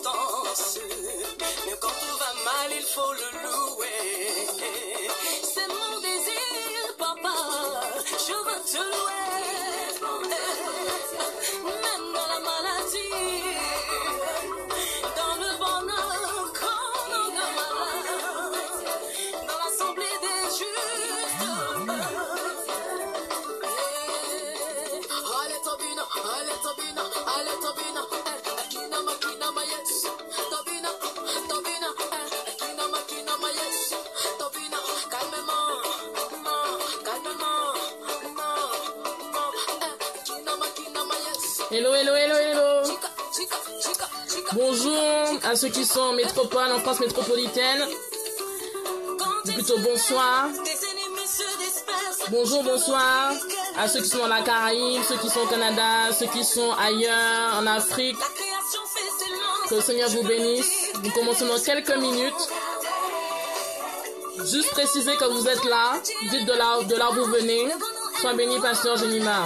l'importance. Mais quand tout va mal, il faut le louer. C'est mon désir, papa, je veux te louer. Même dans la maladie, dans le bonheur, quand on est malade, dans l'assemblée des justes. Allez, Tobina, allez, Tobina, allez, Tobina, Kinama, yes. Tobina, Kinama, yes. Tobina, calmement, Kinama, yes. Hello, hello, hello, hello. Bonjour à ceux qui sont en métropole, en France métropolitaine. Ou plutôt bonsoir. Bonjour, bonsoir à ceux qui sont dans la Caraïbe, ceux qui sont au Canada, ceux qui sont ailleurs, en Afrique. Que le Seigneur vous bénisse. Nous commençons dans quelques minutes. Juste préciser que vous êtes là. Dites de là où vous venez. Sois béni, pasteur Jenima.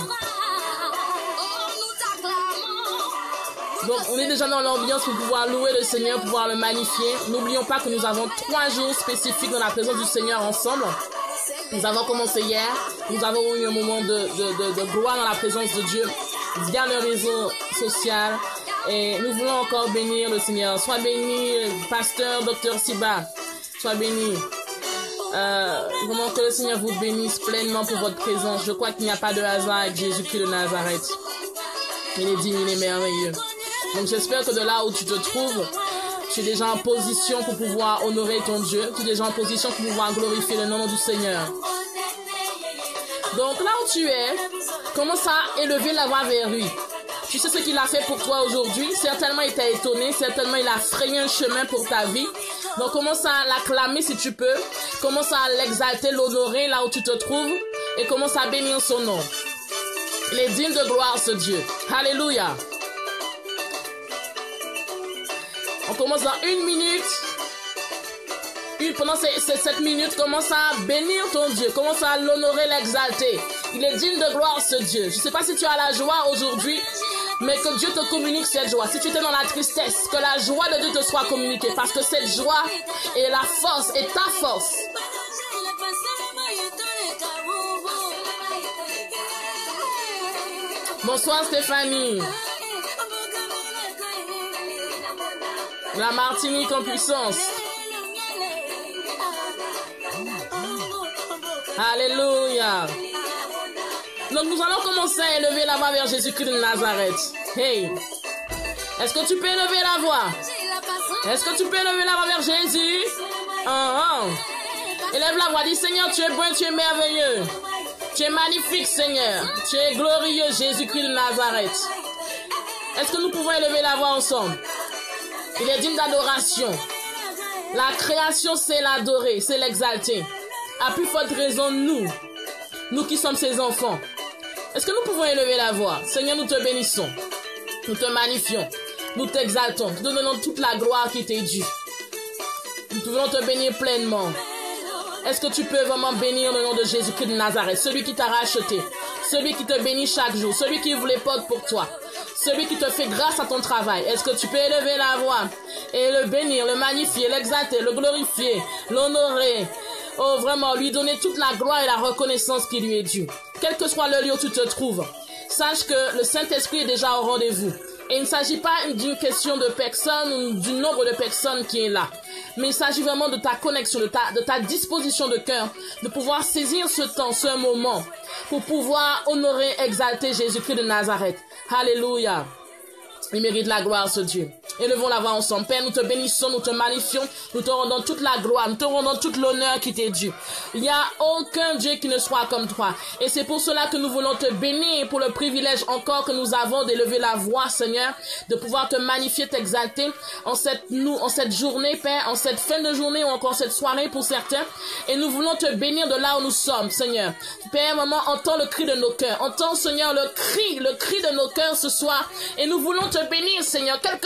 Donc, on est déjà dans l'ambiance pour pouvoir louer le Seigneur, pour pouvoir le magnifier. N'oublions pas que nous avons 3 jours spécifiques dans la présence du Seigneur ensemble. Nous avons commencé hier. Nous avons eu un moment de gloire dans la présence de Dieu via le réseau social. Et nous voulons encore bénir le Seigneur. Sois béni, pasteur, docteur Siba. Sois béni. Vraiment que le Seigneur vous bénisse pleinement pour votre présence. Je crois qu'il n'y a pas de hasard avec Jésus-Christ de Nazareth. Il est digne, il est merveilleux. Donc j'espère que de là où tu te trouves, tu es déjà en position pour pouvoir honorer ton Dieu. Tu es déjà en position pour pouvoir glorifier le nom du Seigneur. Donc là où tu es, commence à élever la voix vers lui. Tu sais ce qu'il a fait pour toi aujourd'hui. Certainement il t'a étonné. Certainement il a frayé un chemin pour ta vie. Donc commence à l'acclamer si tu peux. Commence à l'exalter, l'honorer là où tu te trouves. Et commence à bénir son nom. Il est digne de gloire ce Dieu. Alléluia. On commence dans 1 minute. Pendant ces 7 minutes, commence à bénir ton Dieu. Commence à l'honorer, l'exalter. Il est digne de gloire ce Dieu. Je ne sais pas si tu as la joie aujourd'hui, mais que Dieu te communique cette joie. Si tu étais dans la tristesse, que la joie de Dieu te soit communiquée. Parce que cette joie est la force, est ta force. Bonsoir Stéphanie. La Martinique en puissance. Alléluia. Donc nous allons commencer à élever la voix vers Jésus-Christ de Nazareth. Hey. Est-ce que tu peux élever la voix? Est-ce que tu peux élever la voix vers Jésus? Élève la voix. Dis Seigneur, tu es bon, tu es merveilleux. Tu es magnifique Seigneur. Tu es glorieux Jésus-Christ de Nazareth. Est-ce que nous pouvons élever la voix ensemble? Il est digne d'adoration. La création, c'est l'adorer, c'est l'exalter. À plus forte raison, nous qui sommes ses enfants. Est-ce que nous pouvons élever la voix? Seigneur, nous te bénissons. Nous te magnifions. Nous t'exaltons. Nous te donnons toute la gloire qui t'est due. Nous voulons te bénir pleinement. Est-ce que tu peux vraiment bénir le nom de Jésus-Christ de Nazareth? Celui qui t'a racheté. Celui qui te bénit chaque jour. Celui qui ouvre les portes pour toi. Celui qui te fait grâce à ton travail. Est-ce que tu peux élever la voix et le bénir, le magnifier, l'exalter, le glorifier, l'honorer? Oh, vraiment, lui donner toute la gloire et la reconnaissance qui lui est due. Quel que soit le lieu où tu te trouves, sache que le Saint-Esprit est déjà au rendez-vous. Et il ne s'agit pas d'une question de personnes ou du nombre de personnes qui est là. Mais il s'agit vraiment de ta connexion, de ta disposition de cœur, de pouvoir saisir ce temps, ce moment, pour pouvoir honorer, exalter Jésus-Christ de Nazareth. Alléluia. Il mérite la gloire, ce Dieu. Élevons la voix ensemble. Père, nous te bénissons, nous te magnifions, nous te rendons toute la gloire, nous te rendons tout l'honneur qui t'est dû. Il n'y a aucun Dieu qui ne soit comme toi. Et c'est pour cela que nous voulons te bénir pour le privilège encore que nous avons d'élever la voix, Seigneur, de pouvoir te magnifier, t'exalter en cette journée, Père, en cette fin de journée ou encore cette soirée pour certains. Et nous voulons te bénir de là où nous sommes, Seigneur. Père, maman, entends le cri de nos cœurs. Entends, Seigneur, le cri de nos cœurs ce soir. Et nous voulons te bénir, Seigneur, quel que soit le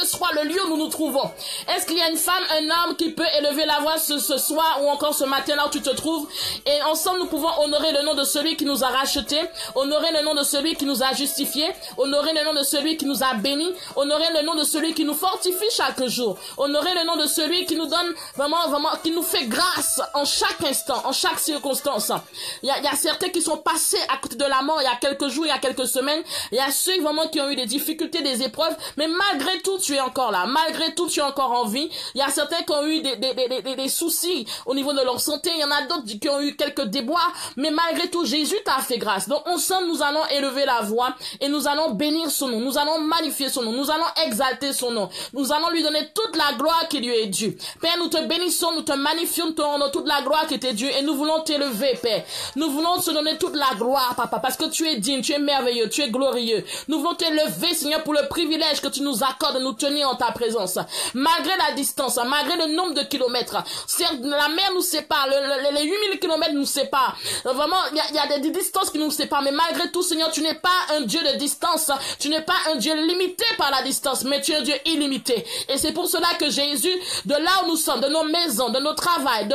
lieu où nous nous trouvons. Est-ce qu'il y a une femme, un homme qui peut élever la voix ce soir ou encore ce matin là où tu te trouves? Et ensemble, nous pouvons honorer le nom de celui qui nous a rachetés, honorer le nom de celui qui nous a justifiés, honorer le nom de celui qui nous a bénis, honorer le nom de celui qui nous fortifie chaque jour, honorer le nom de celui qui nous donne vraiment, qui nous fait grâce en chaque instant, en chaque circonstance. Il y a certains qui sont passés à côté de la mort il y a quelques jours, il y a quelques semaines. Il y a ceux vraiment qui ont eu des difficultés, des épreuves, mais malgré tout, tu es encore là. Malgré tout, tu es encore en vie. Il y a certains qui ont eu des soucis au niveau de leur santé. Il y en a d'autres qui ont eu quelques déboires, mais malgré tout, Jésus t'a fait grâce. Donc, ensemble, nous allons élever la voix et nous allons bénir son nom. Nous allons magnifier son nom. Nous allons exalter son nom. Nous allons lui donner toute la gloire qui lui est due. Père, nous te bénissons, nous te magnifions, nous te rendons toute la gloire qui t'est due et nous voulons t'élever, Père. Nous voulons te donner toute la gloire, Papa, parce que tu es digne, tu es merveilleux, tu es glorieux. Nous voulons t'élever, Seigneur, pour le privilège que tu nous accordes de nous tenir en ta présence. Malgré la distance, malgré le nombre de kilomètres, certes, la mer nous sépare, les 8000 kilomètres nous séparent. Vraiment, il y a des distances qui nous séparent, mais malgré tout, Seigneur, tu n'es pas un Dieu de distance, tu n'es pas un Dieu limité par la distance, mais tu es un Dieu illimité. Et c'est pour cela que Jésus, de là où nous sommes, de nos maisons, de nos travails,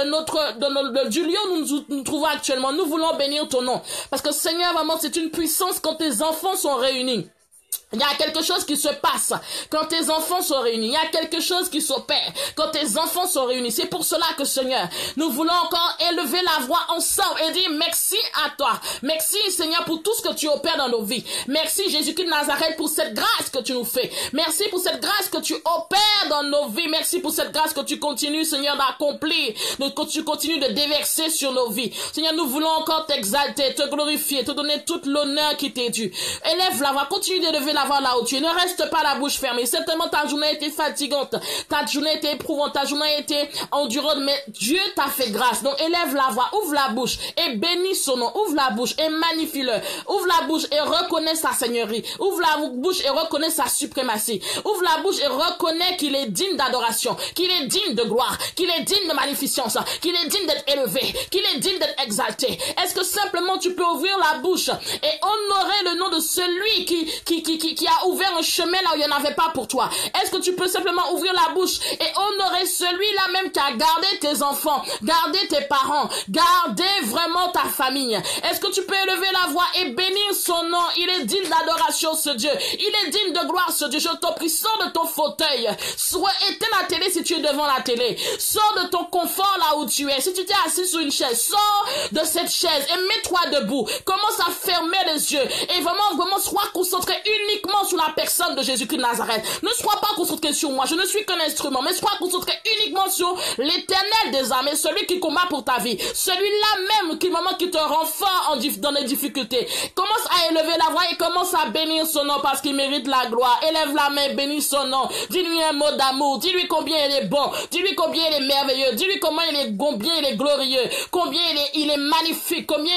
du lieu où nous nous trouvons actuellement, nous voulons bénir ton nom. Parce que Seigneur, vraiment, c'est une puissance quand tes enfants sont réunis. Il y a quelque chose qui se passe quand tes enfants sont réunis. Il y a quelque chose qui s'opère quand tes enfants sont réunis. C'est pour cela que, Seigneur, nous voulons encore élever la voix ensemble et dire merci à toi. Merci, Seigneur, pour tout ce que tu opères dans nos vies. Merci, Jésus-Christ de Nazareth, pour cette grâce que tu nous fais. Merci pour cette grâce que tu opères dans nos vies. Merci pour cette grâce que tu continues, Seigneur, d'accomplir, que tu continues de déverser sur nos vies. Seigneur, nous voulons encore t'exalter, te glorifier, te donner toute l'honneur qui t'est dû. Élève la voix, continue d'élever la voix là où tu es. Ne reste pas la bouche fermée. Certainement ta journée a été fatigante, ta journée a été éprouvante, ta journée a été endurante, mais Dieu t'a fait grâce. Donc élève la voix, ouvre la bouche et bénis son nom. Ouvre la bouche et magnifie-le. Ouvre la bouche et reconnais sa seigneurie. Ouvre la bouche et reconnais sa suprématie. Ouvre la bouche et reconnais qu'il est digne d'adoration, qu'il est digne de gloire, qu'il est digne de magnificence, qu'il est digne d'être élevé, qu'il est digne d'être exalté. Est-ce que simplement tu peux ouvrir la bouche et honorer le nom de celui qui a ouvert un chemin là où il n'y en avait pas pour toi? Est-ce que tu peux simplement ouvrir la bouche et honorer celui-là même qui a gardé tes enfants, gardé tes parents, gardé vraiment ta famille? Est-ce que tu peux élever la voix et bénir son nom? Il est digne d'adoration, ce Dieu. Il est digne de gloire, ce Dieu. Je t'en prie, sors de ton fauteuil. Éteins la télé si tu es devant la télé. Sors de ton confort là où tu es. Si tu t'es assis sur une chaise, sors de cette chaise et mets-toi debout. Commence à fermer les yeux et vraiment sois concentré uniquement sur la personne de Jésus-Christ de Nazareth. Ne sois pas concentré sur moi, je ne suis qu'un instrument, mais sois concentré uniquement sur l'Éternel des armées, celui qui combat pour ta vie, celui-là même qui te rend fort dans les difficultés. Commence à élever la voix et commence à bénir son nom parce qu'il mérite la gloire. Élève la main, bénis son nom. Dis-lui un mot d'amour, dis-lui combien il est bon, dis-lui combien il est merveilleux, dis-lui combien il est glorieux, combien il est magnifique, combien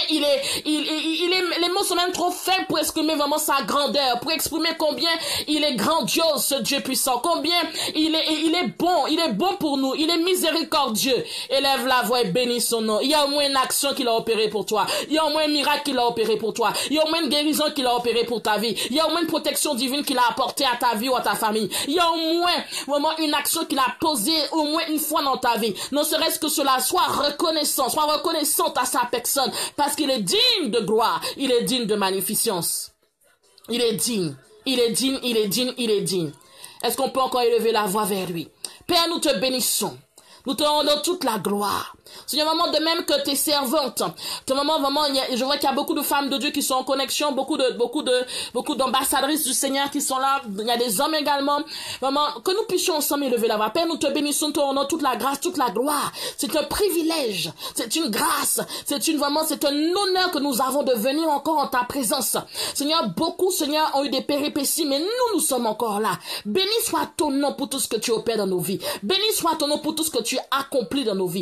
les mots sont même trop faibles pour exprimer vraiment sa grandeur, pour exprimer combien il est grandiose, ce Dieu puissant, combien il est bon pour nous, il est miséricordieux. Élève la voix et bénis son nom. Il y a au moins une action qu'il a opérée pour toi, il y a au moins un miracle qu'il a opéré pour toi, il y a au moins une guérison qu'il a opérée pour ta vie, il y a au moins une protection divine qu'il a apportée à ta vie ou à ta famille, il y a au moins vraiment une action qu'il a posée au moins une fois dans ta vie. Ne serait-ce que cela, sois reconnaissante à sa personne, parce qu'il est digne de gloire, il est digne de magnificence. Il est digne, il est digne, il est digne, il est digne. Est-ce qu'on peut encore élever la voix vers lui? Père, nous te bénissons. Nous te rendons toute la gloire. Seigneur, maman, de même que tes servantes, maman, vraiment, je vois qu'il y a beaucoup de femmes de Dieu qui sont en connexion, beaucoup d'ambassadrices du Seigneur qui sont là. Il y a des hommes également. Maman, que nous puissions ensemble élever la voix. Père, nous te bénissons, nous te rendons toute la grâce, toute la gloire. C'est un privilège, c'est une grâce, c'est un honneur que nous avons de venir encore en ta présence. Seigneur, beaucoup, Seigneur, ont eu des péripéties, mais nous sommes encore là. Béni soit ton nom pour tout ce que tu opères dans nos vies. Béni soit ton nom pour tout ce que tu accomplis dans nos vies. Béni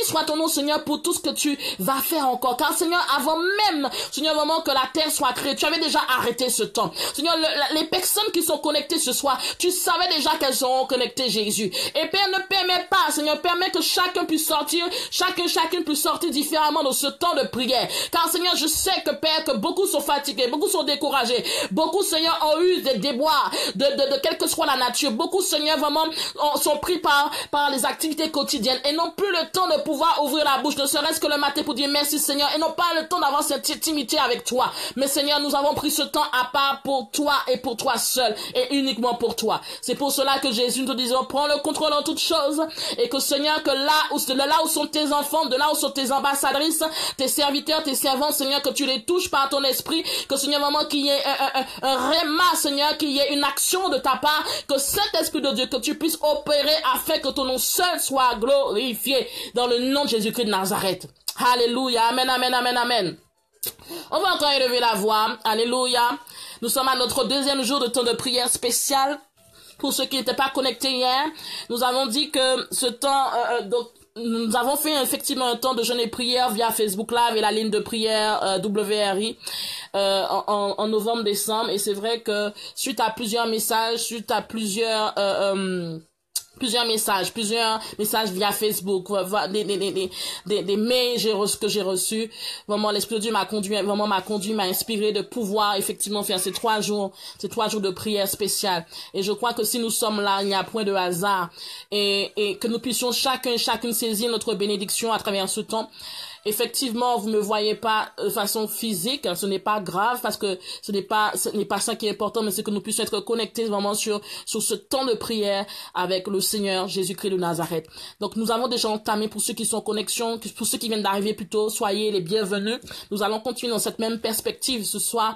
soit ton nom, Seigneur, pour tout ce que tu vas faire encore. Car, Seigneur, avant même, Seigneur, vraiment que la terre soit créée, tu avais déjà arrêté ce temps. Seigneur, les personnes qui sont connectées ce soir, tu savais déjà qu'elles seront connectées, Jésus. Et Père, ne permets pas, Seigneur, permets que chacun puisse sortir, chacune puisse sortir différemment de ce temps de prière. Car, Seigneur, je sais que, Père, que beaucoup sont fatigués, beaucoup sont découragés, beaucoup, Seigneur, ont eu des déboires de quelle que soit la nature. Beaucoup, Seigneur, vraiment, sont pris par les activités quotidiennes et n'ont plus le temps de pouvoir ouvrir la bouche, ne serait-ce que le matin pour dire merci, Seigneur, et n'ont pas le temps d'avoir cette intimité avec toi. Mais, Seigneur, nous avons pris ce temps à part pour toi et pour toi seul et uniquement pour toi. C'est pour cela que Jésus nous dit, prends le contrôle dans toutes choses et que, Seigneur, que là où sont tes enfants, de là où sont tes ambassadrices, tes serviteurs, tes servants, Seigneur, que tu les touches par ton esprit, que, Seigneur, vraiment qu'il y ait un réma, Seigneur, qu'il y ait une action de ta part, que cet esprit de Dieu, que tu puisses opérer afin que ton nom seul soit glorifié dans le nom de Jésus-Christ de Nazareth. Alléluia, amen, amen, amen, amen. On va encore élever la voix, alléluia. Nous sommes à notre deuxième jour de temps de prière spécial. Pour ceux qui n'étaient pas connectés hier, nous avons dit que ce temps, donc, nous avons fait effectivement un temps de jeûne et prière via Facebook Live et la ligne de prière WRI en novembre-décembre. Et c'est vrai que suite à plusieurs messages, suite à plusieurs messages via Facebook, des mails que j'ai reçus. Vraiment, l'Esprit de Dieu m'a conduit, m'a inspiré de pouvoir effectivement faire ces trois jours de prière spéciale. Et je crois que si nous sommes là, il n'y a point de hasard et que nous puissions chacune saisir notre bénédiction à travers ce temps. Effectivement, vous me voyez pas de façon physique, ce n'est pas grave parce que ce n'est pas ça qui est important, mais c'est que nous puissions être connectés vraiment sur ce temps de prière avec le Seigneur Jésus-Christ de Nazareth. Donc, nous avons déjà entamé pour ceux qui sont en connexion, pour ceux qui viennent d'arriver plutôt, soyez les bienvenus. Nous allons continuer dans cette même perspective ce soir.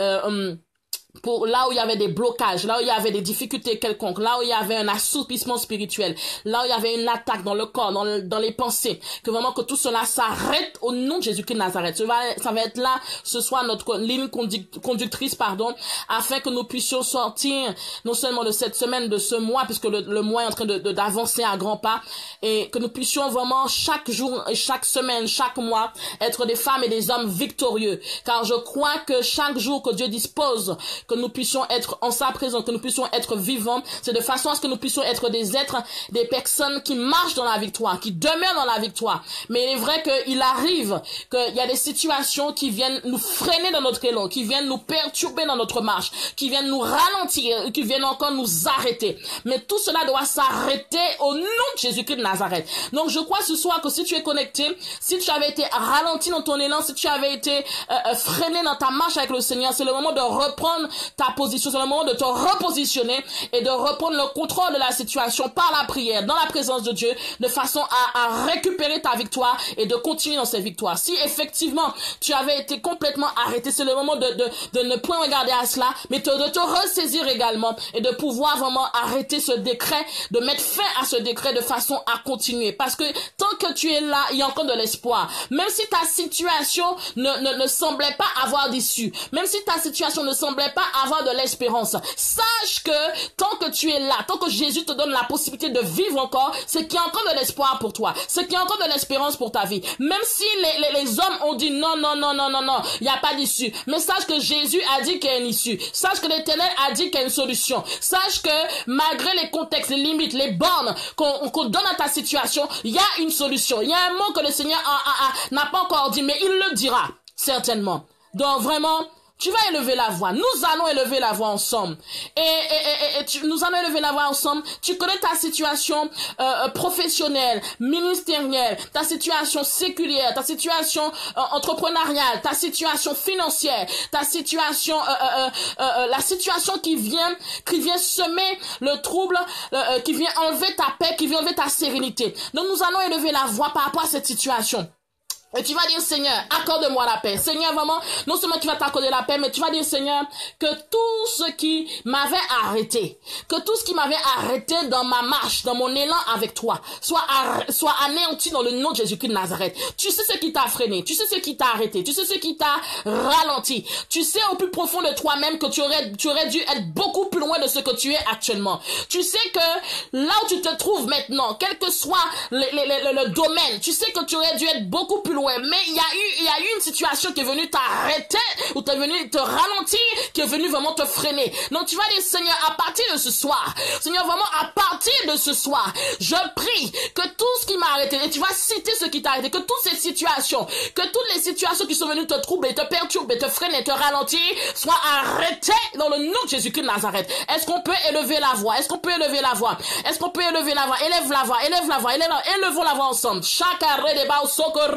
Pour là où il y avait des blocages, là où il y avait des difficultés quelconques, là où il y avait un assoupissement spirituel, là où il y avait une attaque dans le corps, dans les pensées, que vraiment que tout cela s'arrête au nom de Jésus-Christ de Nazareth. Ça va être là ce soir notre ligne conductrice, afin que nous puissions sortir non seulement de cette semaine, de ce mois, puisque le mois est en train d'avancer à grands pas, et que nous puissions vraiment chaque jour et chaque semaine, chaque mois, être des femmes et des hommes victorieux. Car je crois que chaque jour que Dieu dispose, que nous puissions être en sa présence, que nous puissions être vivants, c'est de façon à ce que nous puissions être des êtres, des personnes qui marchent dans la victoire, qui demeurent dans la victoire. Mais il est vrai qu'il arrive qu'il y a des situations qui viennent nous freiner dans notre élan, qui viennent nous perturber dans notre marche, qui viennent nous ralentir, qui viennent encore nous arrêter. Mais tout cela doit s'arrêter au nom de Jésus-Christ de Nazareth. Donc je crois ce soir que si tu es connecté, si tu avais été ralenti dans ton élan, si tu avais été freiné dans ta marche avec le Seigneur, c'est le moment de reprendre ta position, c'est le moment de te repositionner et de reprendre le contrôle de la situation par la prière, dans la présence de Dieu, de façon à récupérer ta victoire et de continuer dans cette victoire. Si effectivement tu avais été complètement arrêté, c'est le moment de ne point regarder à cela, mais de te ressaisir également et de pouvoir vraiment arrêter ce décret, de mettre fin à ce décret de façon à continuer. Parce que tant que tu es là, il y a encore de l'espoir. Même si ta situation ne semblait pas avoir d'issue, même si ta situation ne semblait pas avoir de l'espérance, sache que tant que tu es là, tant que Jésus te donne la possibilité de vivre encore, c'est qu'il y a encore de l'espoir pour toi, c'est qu'il y a encore de l'espérance pour ta vie. Même si les hommes ont dit non, il n'y a pas d'issue, mais sache que Jésus a dit qu'il y a une issue, sache que l'Éternel a dit qu'il y a une solution, sache que malgré les contextes, les limites, les bornes qu'on donne à ta situation, il y a une solution, il y a un mot que le Seigneur n'a pas encore dit, mais il le dira certainement. Donc vraiment, tu vas élever la voix. Nous allons élever la voix ensemble. Nous allons élever la voix ensemble. Tu connais ta situation professionnelle, ministérielle, ta situation séculière, ta situation entrepreneuriale, ta situation financière, ta situation, la situation qui vient semer le trouble, qui vient enlever ta paix, qui vient enlever ta sérénité. Donc nous allons élever la voix par rapport à cette situation. Et tu vas dire, Seigneur, accorde-moi la paix. Seigneur, vraiment, non seulement tu vas t'accorder la paix, mais tu vas dire, Seigneur, que tout ce qui m'avait arrêté, dans ma marche, dans mon élan avec toi, soit anéanti dans le nom de Jésus-Christ de Nazareth. Tu sais ce qui t'a freiné, tu sais ce qui t'a arrêté, tu sais ce qui t'a ralenti. Tu sais au plus profond de toi-même que tu aurais dû être beaucoup plus loin de ce que tu es actuellement. Tu sais que là où tu te trouves maintenant, quel que soit le domaine, tu sais que tu aurais dû être beaucoup plus loin, mais il y a eu une situation qui est venue t'arrêter, ou qui est venue te ralentir, qui est venue vraiment te freiner. Donc tu vas dire, Seigneur, à partir de ce soir, Seigneur, vraiment à partir de ce soir, je prie que tout ce qui m'a arrêté, et tu vas citer ce qui t'a arrêté, que toutes ces situations, que toutes les situations qui sont venues te troubler, te perturber, te freiner, te ralentir, soient arrêtées dans le nom de Jésus-Christ de Nazareth. Est-ce qu'on peut élever la voix? Est-ce qu'on peut élever la voix? Est-ce qu'on peut élever la voix? Élève la voix, élève la voix, élevons la voix ensemble. Chaque arrêt de bas,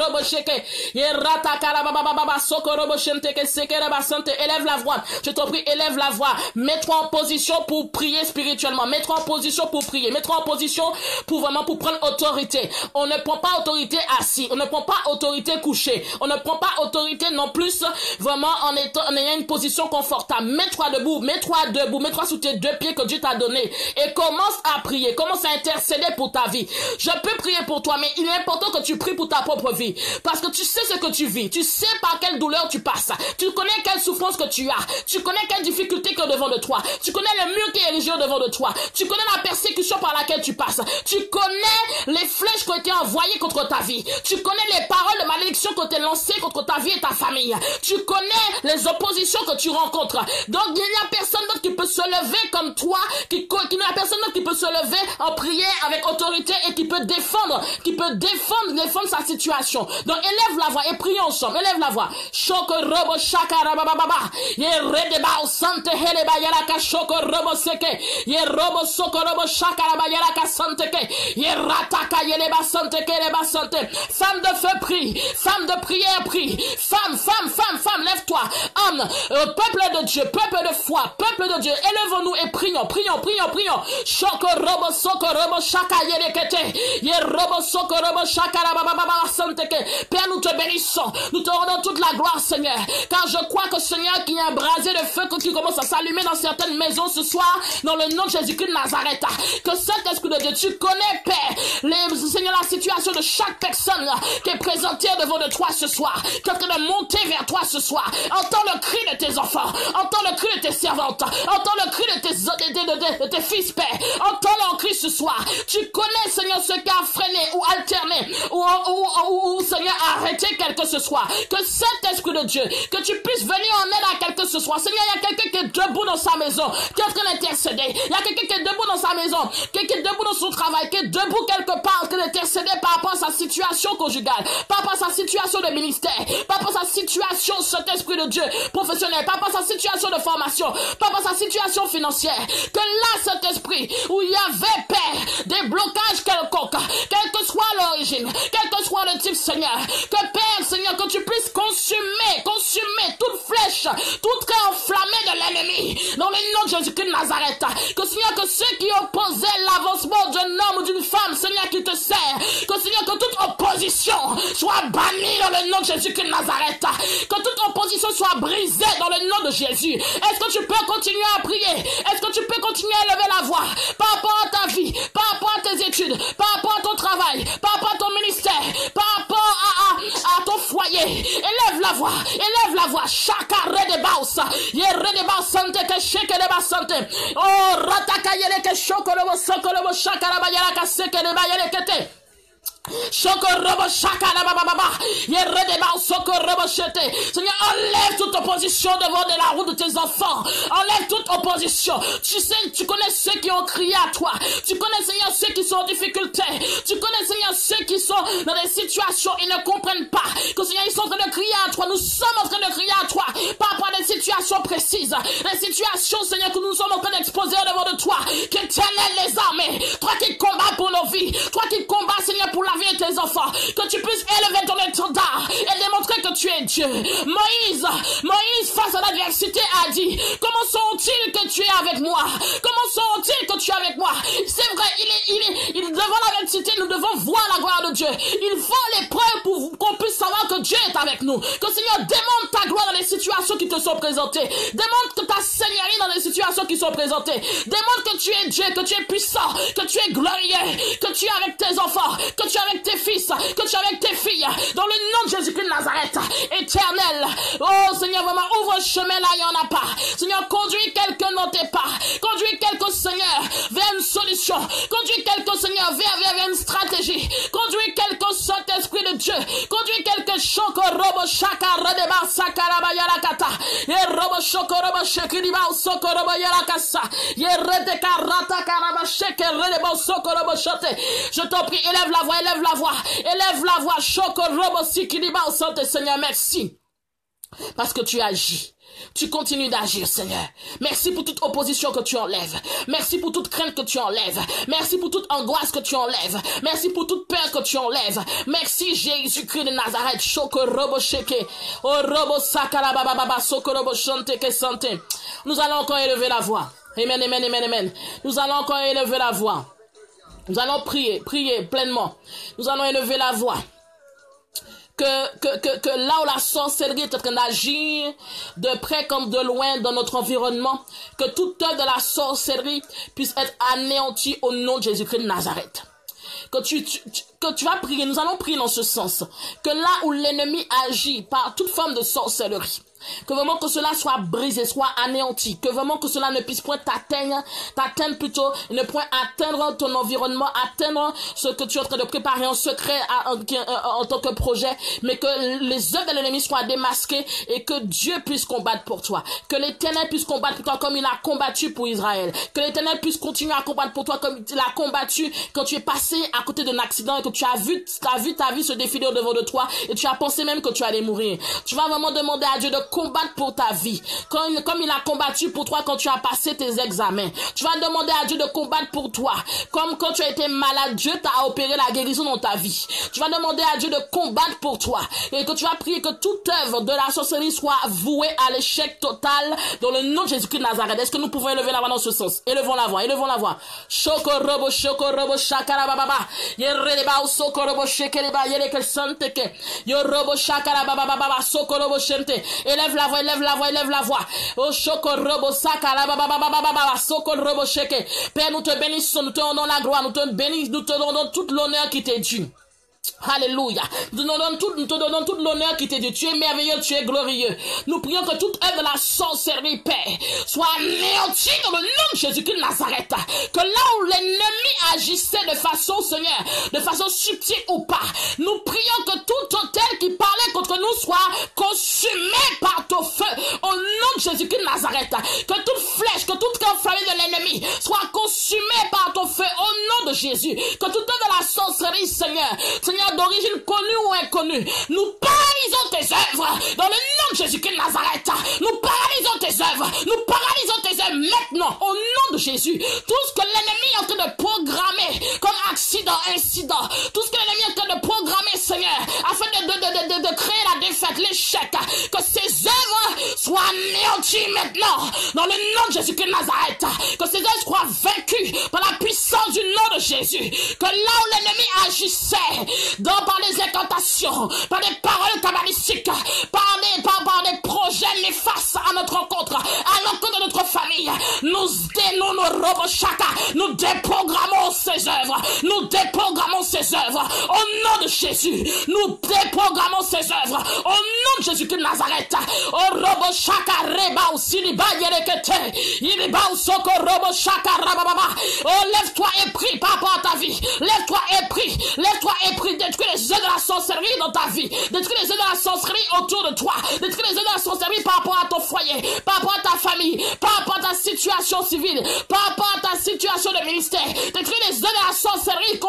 élève la voix. Je t'en prie, élève la voix. Mets-toi en position pour prier spirituellement. Mets-toi en position pour prier. Mets-toi en position pour prendre autorité. On ne prend pas autorité assis. On ne prend pas autorité couché. On ne prend pas autorité non plus vraiment en ayant une position confortable. Mets-toi debout. Mets-toi sous tes deux pieds que Dieu t'a donné. Et commence à prier. Commence à intercéder pour ta vie. Je peux prier pour toi, mais il est important que tu pries pour ta propre vie. Parce que tu sais ce que tu vis. Tu sais par quelle douleur tu passes. Tu connais quelle souffrance que tu as. Tu connais quelle difficulté qu'il y a devant de toi. Tu connais le mur qui est érigé devant de toi. Tu connais la persécution par laquelle tu passes. Tu connais les flèches qui ont été envoyées contre ta vie. Tu connais les paroles de malédiction qui ont été lancées contre ta vie et ta famille. Tu connais les oppositions que tu rencontres. Donc il n'y a personne d'autre qui peut se lever comme toi, il n'y a personne d'autre qui peut se lever en prière avec autorité et qui peut défendre sa situation. Donc élève la voix et prions ensemble. Élève la voix. Shoko robo shakara baba. Ye redeba sante heleba yaraka shoko robo seke. Ye robo soko robo shakara ba yaraka sante ke. Ye rataka yeleba sante ke leba sante. Femme de feu prie. Femme de prière prie. Femme, lève-toi. Homme, peuple de Dieu, peuple de foi, peuple de Dieu, élevons-nous et prions. Shoko robo soko robo shaka yelekete. Ye robo soko robo shakara baba sante ke. Père, nous te bénissons. Nous te rendons toute la gloire, Seigneur. Car je crois que, Seigneur, qu'il y a un brasier de feu qui commence à s'allumer dans certaines maisons ce soir, dans le nom de Jésus-Christ de Nazareth. Que cet esprit de Dieu, tu connais, Père, Seigneur, la situation de chaque personne qui est présentée devant de toi ce soir, qui est en train de monter vers toi ce soir. Entends le cri de tes enfants. Entends le cri de tes servantes. Entends le cri de tes fils, Père. Entends leur cri ce soir. Tu connais, Seigneur, ce qui a freiné ou alterné ou Seigneur, arrêté quel que ce soit. Que cet esprit de Dieu, que tu puisses venir en aide à quel que ce soit. Seigneur, il y a quelqu'un qui est debout dans sa maison, qui est en train d'intercéder. Il y a quelqu'un qui est debout dans sa maison, qui est debout dans son travail, qui est debout quelque part, qui est d'intercéder par rapport à sa situation conjugale, par rapport à sa situation de ministère, par rapport à sa situation, cet esprit de Dieu professionnel, par rapport à sa situation de formation, par rapport à sa situation financière. Que là, cet esprit où il y avait, Père, des blocages quelconques, quelle que soit l'origine, quel que soit le type, Seigneur, que Père, Seigneur, que tu puisses consumer toute flèche, toute trait enflammé de l'ennemi, dans le nom de Jésus-Christ de Nazareth. Que Seigneur, que ceux qui opposaient l'avancement d'un homme ou d'une femme, Seigneur, qui te sert, que Seigneur, que toute opposition soit bannie dans le nom de Jésus-Christ de Nazareth. Que toute opposition soit brisée dans le nom de Jésus. Est-ce que tu peux continuer à prier? Est-ce que tu peux continuer à lever la voix par rapport à ta vie, par rapport à tes études, par rapport à ton travail, par rapport à ton ministère, par rapport à ton foyer? Élève la voix, chaka redebausa, ye redebausa sante ke sheke de basante, oh rataka yele ke shokolobo sokolobo shaka la bayala ka seke de bayele kete. Seigneur, enlève toute opposition devant de la route de tes enfants. Enlève toute opposition. Tu sais, tu connais ceux qui ont crié à toi. Tu connais, Seigneur, ceux qui sont en difficulté. Tu connais, Seigneur, ceux qui sont dans des situations, ils ne comprennent pas. Que, Seigneur, ils sont en train de crier à toi. Nous sommes en train de crier à toi par rapport à des situations précises. Des situations, Seigneur, que nous sommes en train d'exposer devant de toi. Qu'Éternel les armées. Toi qui combats pour nos vies. Toi qui combats, Seigneur, pour la vie de tes enfants, que tu puisses élever soldat et démontrer que tu es Dieu. Moïse, face à l'adversité, a dit, comment sont-ils que tu es avec moi? Comment sont-ils que tu es avec moi? C'est vrai, devant l'adversité, nous devons voir la gloire de Dieu. Il faut l'épreuve pour qu'on puisse savoir que Dieu est avec nous. Que Seigneur démontre ta gloire dans les situations qui te sont présentées. Démontre que ta seigneurie dans les situations qui sont présentées. Démontre que tu es Dieu, que tu es puissant, que tu es glorieux, que tu es avec tes enfants, que tu es avec tes fils, que tu es avec tes filles. Dans le nom de Jésus-Christ de Nazareth, éternel. Oh Seigneur, vraiment, ouvre le chemin là, il n'y en a pas. Seigneur, conduis quelqu'un dans tes pas. Conduis quelqu'un, Seigneur, vers une solution. Conduis quelqu'un, Seigneur, vers une stratégie. Conduis quelqu'un, Saint-Esprit de Dieu. Conduis quelqu'un, Shoko Robo Shaka Redeba Sakaraba Yarakata. Ye Robo Shoko Robo Shekiriba Soko Robo Yarakasa. Ye Redeka Rata Karaba Sheke Redeba Soko Robo Shote. Je t'en prie, élève la voix, élève la voix. Élève la voix, Shoko Robo Sikiriba Sante, Seigneur, merci. Parce que tu agis. Tu continues d'agir, Seigneur. Merci pour toute opposition que tu enlèves. Merci pour toute crainte que tu enlèves. Merci pour toute angoisse que tu enlèves. Merci pour toute peur que tu enlèves. Merci Jésus-Christ de Nazareth. Shoko robo sheke. O robo sakara baba baba soko robo shante ke sante. Nous allons encore élever la voix. Amen, amen, amen, amen. Nous allons encore élever la voix. Nous allons prier pleinement. Nous allons élever la voix. Que là où la sorcellerie est en train d'agir, de près comme de loin dans notre environnement, que toute œuvre de la sorcellerie puisse être anéantie au nom de Jésus-Christ de Nazareth. Que tu vas prier, nous allons prier dans ce sens. Que là où l'ennemi agit par toute forme de sorcellerie, que vraiment que cela soit brisé, soit anéanti, que vraiment que cela ne puisse point t'atteindre plutôt, ne point atteindre ton environnement, atteindre ce que tu es en train de préparer en secret en tant que projet, mais que les œuvres de l'ennemi soient démasquées et que Dieu puisse combattre pour toi, que l'Éternel puisse combattre pour toi comme il a combattu pour Israël, que l'Éternel puisse continuer à combattre pour toi comme il a combattu quand tu es passé à côté d'un accident et que tu as vu ta vie se défiler au devant de toi et tu as pensé même que tu allais mourir. Tu vas vraiment demander à Dieu de combattre pour ta vie, comme il a combattu pour toi quand tu as passé tes examens. Tu vas demander à Dieu de combattre pour toi, comme quand tu as été malade, Dieu t'a opéré la guérison dans ta vie. Tu vas demander à Dieu de combattre pour toi, et que tu vas prier que toute œuvre de la sorcellerie soit vouée à l'échec total, dans le nom de Jésus-Christ de Nazareth. Est-ce que nous pouvons élever la voix dans ce sens? Élevons la voix, élevons la voix. Shokorobo, shokorobo, shakarababa. Yereba, sokorobo, shekereba, yereke santeke. Yorobo, shakarababa, sokorobo, shente. Élève la voix, élève la voix, élève la voix. Oh, shokorobo, sakarababa, sokorobo, sheke. Père, nous te bénissons, nous te rendons la gloire, nous te bénissons, nous te donnons toute l'honneur qui t'est dû. Alléluia. Nous te donnons tout l'honneur qui t'est dû. Tu es merveilleux, tu es glorieux. Nous prions que toute œuvre de la sorcellerie, Père, soit anéantie dans le nom de Jésus-Christ de Nazareth. Que là où l'ennemi agissait de façon, Seigneur, de façon subtile ou pas, nous prions que tout autel qui parlait contre nous soit consumé par ton feu. Au nom de Jésus-Christ de Nazareth. Que toute flèche, que toute enflammée de l'ennemi soit consumée par ton feu. Au nom de Jésus. Que toute œuvre de la sorcellerie, Seigneur, d'origine connue ou inconnue, nous paralysons tes œuvres dans le nom de Jésus-Christ de Nazareth. Nous paralysons tes œuvres, nous paralysons tes œuvres maintenant au nom de Jésus. Tout ce que l'ennemi est en train de programmer comme accident, incident, tout ce que l'ennemi est en train de programmer, Seigneur, afin de créer la défaite, l'échec, que ces œuvres soient anéanties maintenant dans le nom de Jésus-Christ de Nazareth. Que ces œuvres soient vaincues par la puissance du nom de Jésus. Que là où l'ennemi agissait, par des incantations, par des paroles kabbalistiques, par des projets néfastes à notre rencontre, à l'encontre de notre famille, nous déprogrammons ces œuvres, nous déprogrammons ces œuvres, au nom de Jésus, nous déprogrammons ces œuvres, au nom de Jésus-Christ de Nazareth. Oh robo shaka reba usiliba yerekete, iriba usoko robo shaka rababa. Oh lève-toi et prie par rapport à ta vie, lève-toi et prie, lève-toi et prie. Détruis les œuvres de la sorcellerie dans ta vie. Détruis les œuvres de la sorcellerie autour de toi. Détruis les œuvres de la sorcellerie par rapport à ton foyer, par rapport à ta famille, par rapport à ta situation civile, par rapport à ta situation de ministère. Détruis les œuvres de la sorcellerie qui ont agi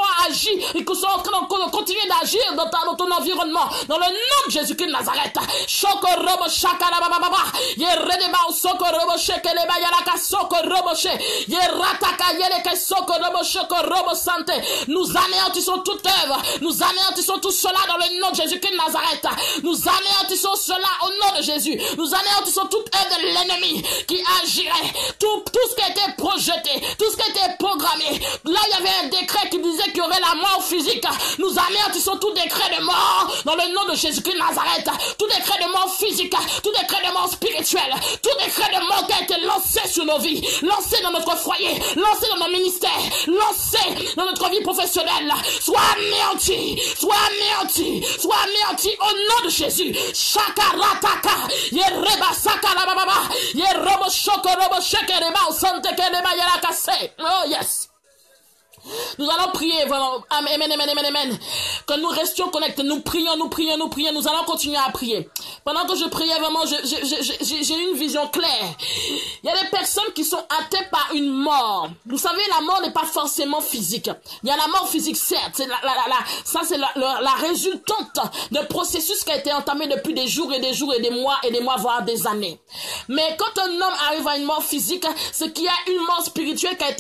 anéantis et qui sont en train de continuer d'agir dans ton environnement. Dans le nom de Jésus-Christ de Nazareth. Shokorobo shakarababa. Yeredeba sokorobo shekeleba yaraka sokorobo she. Yerataka yeleke sokorobo shokorobo sante. Nous anéantissons toute œuvre. Nous anéantissons tout cela dans le nom de Jésus-Christ de Nazareth. Nous anéantissons cela au nom de Jésus. Nous anéantissons toute œuvre de l'ennemi qui agirait. Tout ce qui a été projeté, tout ce qui a été programmé. Là, il y avait un décret qui disait qu'il y aurait la mort physique. Nous anéantissons tout décret de mort dans le nom de Jésus-Christ de Nazareth. Tout décret de mort physique, tout décret de mort spirituelle, tout décret de mort qui a été lancé sur nos vies, lancé dans notre foyer, lancé dans nos ministères, lancé dans notre vie professionnelle, soit anéanti, soit anéanti, soit anéanti au nom de Jésus. Shakarataka, yereba sakarababa, yerobo shokorobo shekereba sante kereba yarakase. Oh yes. Nous allons prier, vraiment. Amen, amen, amen, amen. Que nous restions connectés. Nous prions, nous prions, nous prions. Nous allons continuer à prier. Pendant que je priais, vraiment, j'ai une vision claire. Il y a des personnes qui sont atteintes par une mort. Vous savez, la mort n'est pas forcément physique. Il y a la mort physique, certes. Ça, c'est la résultante d'un processus qui a été entamé depuis des jours et des jours et des mois, voire des années. Mais quand un homme arrive à une mort physique, c'est qu'il y a une mort spirituelle qui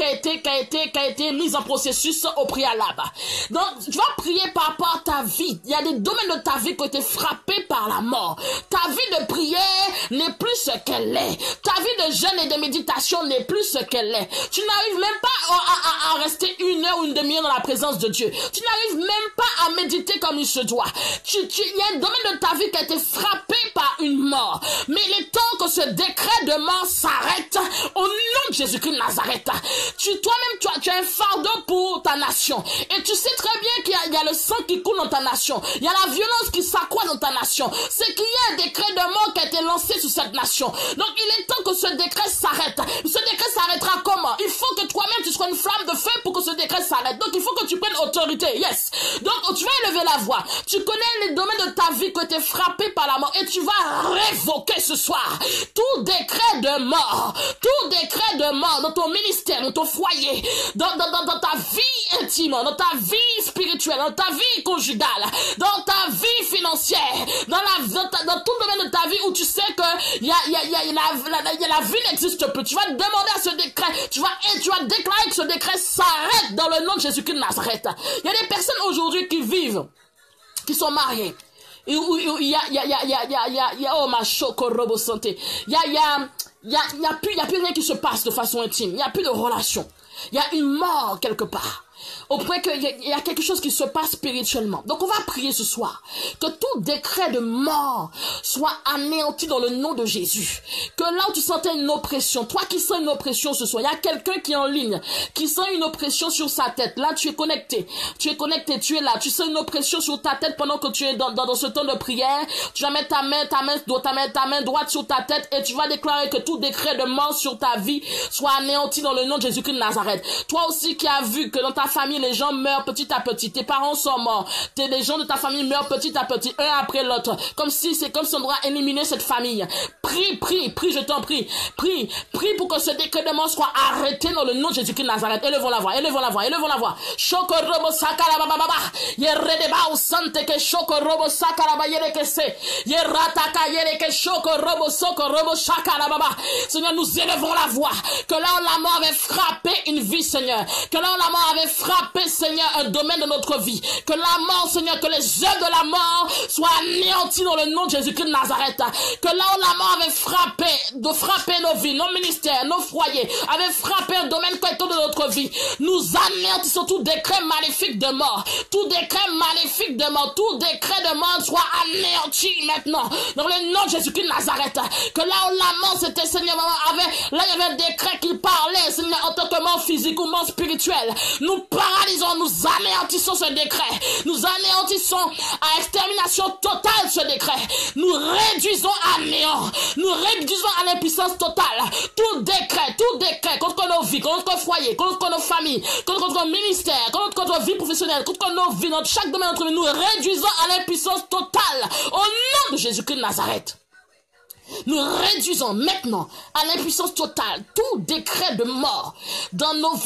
a été mise en processus au préalable. Donc, tu vas prier par rapport à ta vie. Il y a des domaines de ta vie qui ont été frappés par la mort. Ta vie de prière n'est plus ce qu'elle est. Ta vie de jeûne et de méditation n'est plus ce qu'elle est. Tu n'arrives même pas à rester une heure ou une demi-heure dans la présence de Dieu. Tu n'arrives même pas à méditer comme il se doit. Il y a un domaine de ta vie qui a été frappé par une mort. Mais il est temps que ce décret de mort s'arrête au nom de Jésus-Christ de Nazareth. Toi-même, tu as un fardeau pour ta nation. Et tu sais très bien qu'il y a le sang qui coule dans ta nation. Il y a la violence qui s'accroît dans ta nation. C'est qu'il y a un décret de mort qui a été lancé sur cette nation. Donc il est temps que ce décret s'arrête. Ce décret s'arrêtera comment? Il faut que toi-même tu sois une flamme de feu pour que ce décret s'arrête. Donc il faut que tu prennes autorité. Yes. Donc tu vas élever la voix. Tu connais les domaines de ta vie qui ont été frappés par la mort. Et tu vas révoquer ce soir tout décret de mort. Tout décret de mort dans ton ministère, dans ton foyer, dans ta vie intime, dans ta vie spirituelle, dans ta vie conjugale, dans ta vie financière, dans tout le domaine de ta vie où tu sais que la vie n'existe plus. Tu vas demander à ce décret, tu vas déclarer que ce décret s'arrête dans le nom de Jésus-Christ de Nazareth. Il y a des personnes aujourd'hui qui vivent, qui sont mariées. Il y a oh ma chokorobo santé. Il y a plus rien qui se passe de façon intime. Il y a plus de relation. Il y a une mort quelque part. Au point qu'il y a quelque chose qui se passe spirituellement. Donc on va prier ce soir que tout décret de mort soit anéanti dans le nom de Jésus. Que là où tu sentais une oppression, toi qui sens une oppression ce soir, il y a quelqu'un qui est en ligne, qui sent une oppression sur sa tête. Là tu es connecté, tu es là, tu sens une oppression sur ta tête pendant que tu es dans ce temps de prière. Tu vas mettre ta main droite sur ta tête et tu vas déclarer que tout décret de mort sur ta vie soit anéanti dans le nom de Jésus-Christ de Nazareth. Toi aussi qui as vu que dans ta famille, les gens meurent petit à petit. Tes parents sont morts. Les gens de ta famille meurent petit à petit, un après l'autre. Comme si on doit éliminer cette famille. Prie, je t'en prie. Prie pour que ce décret de mort soit arrêté dans le nom de Jésus-Christ de Nazareth. Élevons la voix. Shokorobo sakarababa. Yeredeba usante ke shokorobo sakaraba yereke se. Yerataka yereke shokorobo sokorobo shakarababa. Seigneur, nous élevons la voix. Que là où la mort avait frappé une vie, Seigneur. Que là où la mort avait frappé, Seigneur, un domaine de notre vie. Que la mort, Seigneur, que les œuvres de la mort soient anéanties dans le nom de Jésus-Christ de Nazareth. Que là où la mort avait frappé nos vies, nos ministères, nos foyers, avait frappé un domaine quelconque de notre vie, nous anéantissons tout décret maléfique de mort. Tout décret maléfique de mort, tout décret de mort soit anéanti maintenant. Dans le nom de Jésus-Christ de Nazareth. Que là où la mort, c'était, Seigneur, là il y avait un décret qui parlait, Seigneur, en tant que mort physique ou mort spirituelle. Nous paralysons, nous anéantissons ce décret. Nous anéantissons à extermination totale ce décret. Nous réduisons à néant. Nous réduisons à l'impuissance totale. Tout décret contre nos vies, contre notre foyer, contre nos familles, contre notre ministère, contre notre vie professionnelle, contre nos vies, dans chaque domaine de notre vie, nous réduisons à l'impuissance totale. Au nom de Jésus-Christ de Nazareth. Nous réduisons maintenant à l'impuissance totale tout décret de mort dans nos vies, dans tous